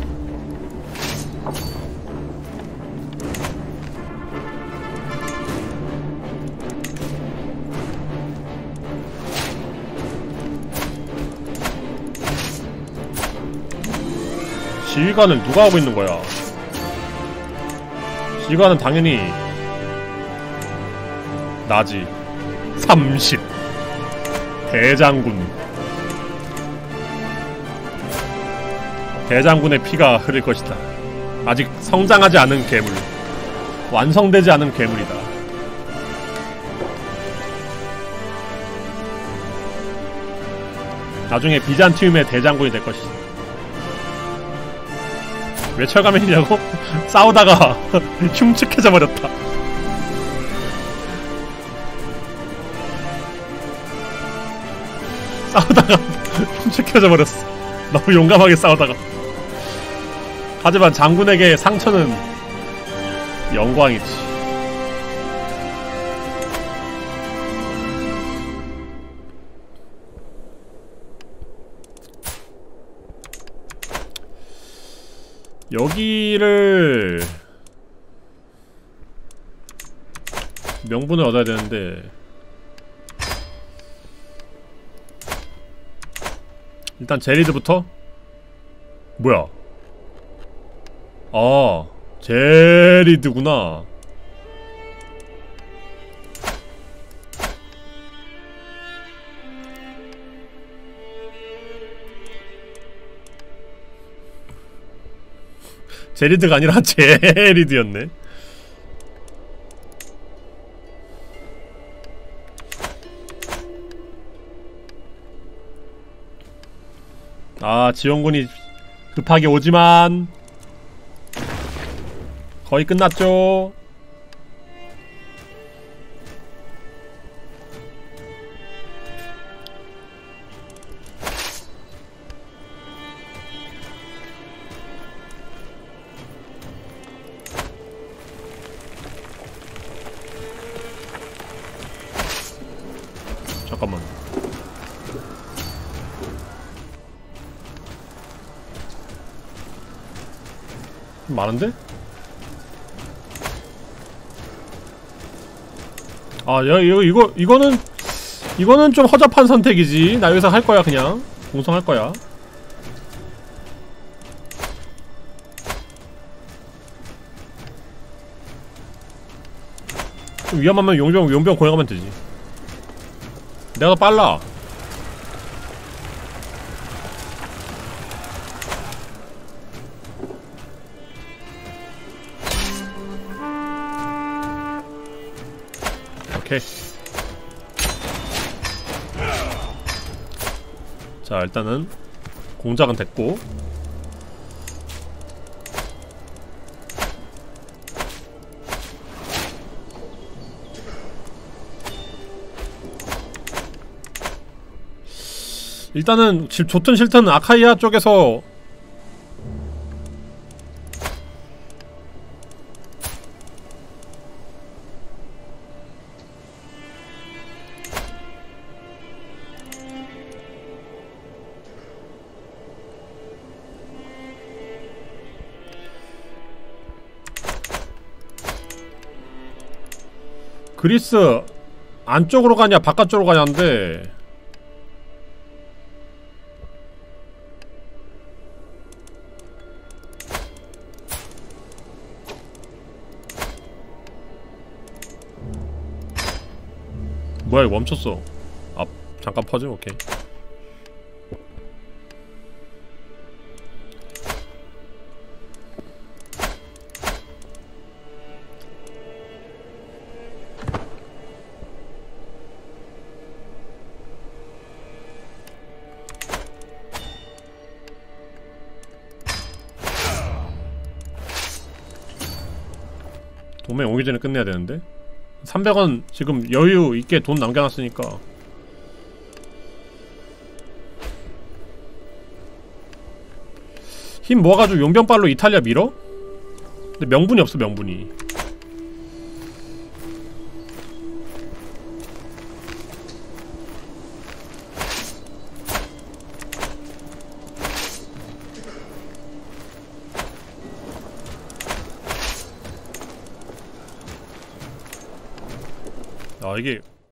Speaker 1: 지휘관을 누가 하고 있는 거야? 지휘관은 당연히 나지. 30 대장군. 대장군의 피가 흐를 것이다. 아직 성장하지 않은 괴물, 완성되지 않은 괴물이다. 나중에 비잔티움의 대장군이 될 것이다. 왜 철가면이냐고? 싸우다가 흉측해져 버렸다. 싸우다가 흉측해져 버렸어. 너무 용감하게 싸우다가. 하지만 장군에게 상처는 영광이지. 여기를 명분을 얻어야 되는데 일단 제리드부터? 뭐야? 아, 제리드구나. 제리드가 아니라 제리드였네. 아, 지원군이 급하게 오지만 거의 끝났죠. 잠깐만. 많은데? 아, 야, 이거는 좀 허접한 선택이지. 나 여기서 할 거야, 그냥. 공성할 거야. 좀 위험하면 용병 고용하면 되지. 내가 더 빨라. 오케이. 자, 일단은 공작은 됐고 일단은 좋든 싫든 아카이아 쪽에서 그리스 안쪽으로 가냐 바깥쪽으로 가냐인데 뭐야 이거 멈췄어. 아 잠깐 퍼즈? 오케이. 동맹 오기 전에 끝내야 되는데 300원 지금 여유 있게 돈 남겨놨으니까 힘 모아가지고 용병빨로 이탈리아 밀어? 근데 명분이 없어 명분이. 아 이게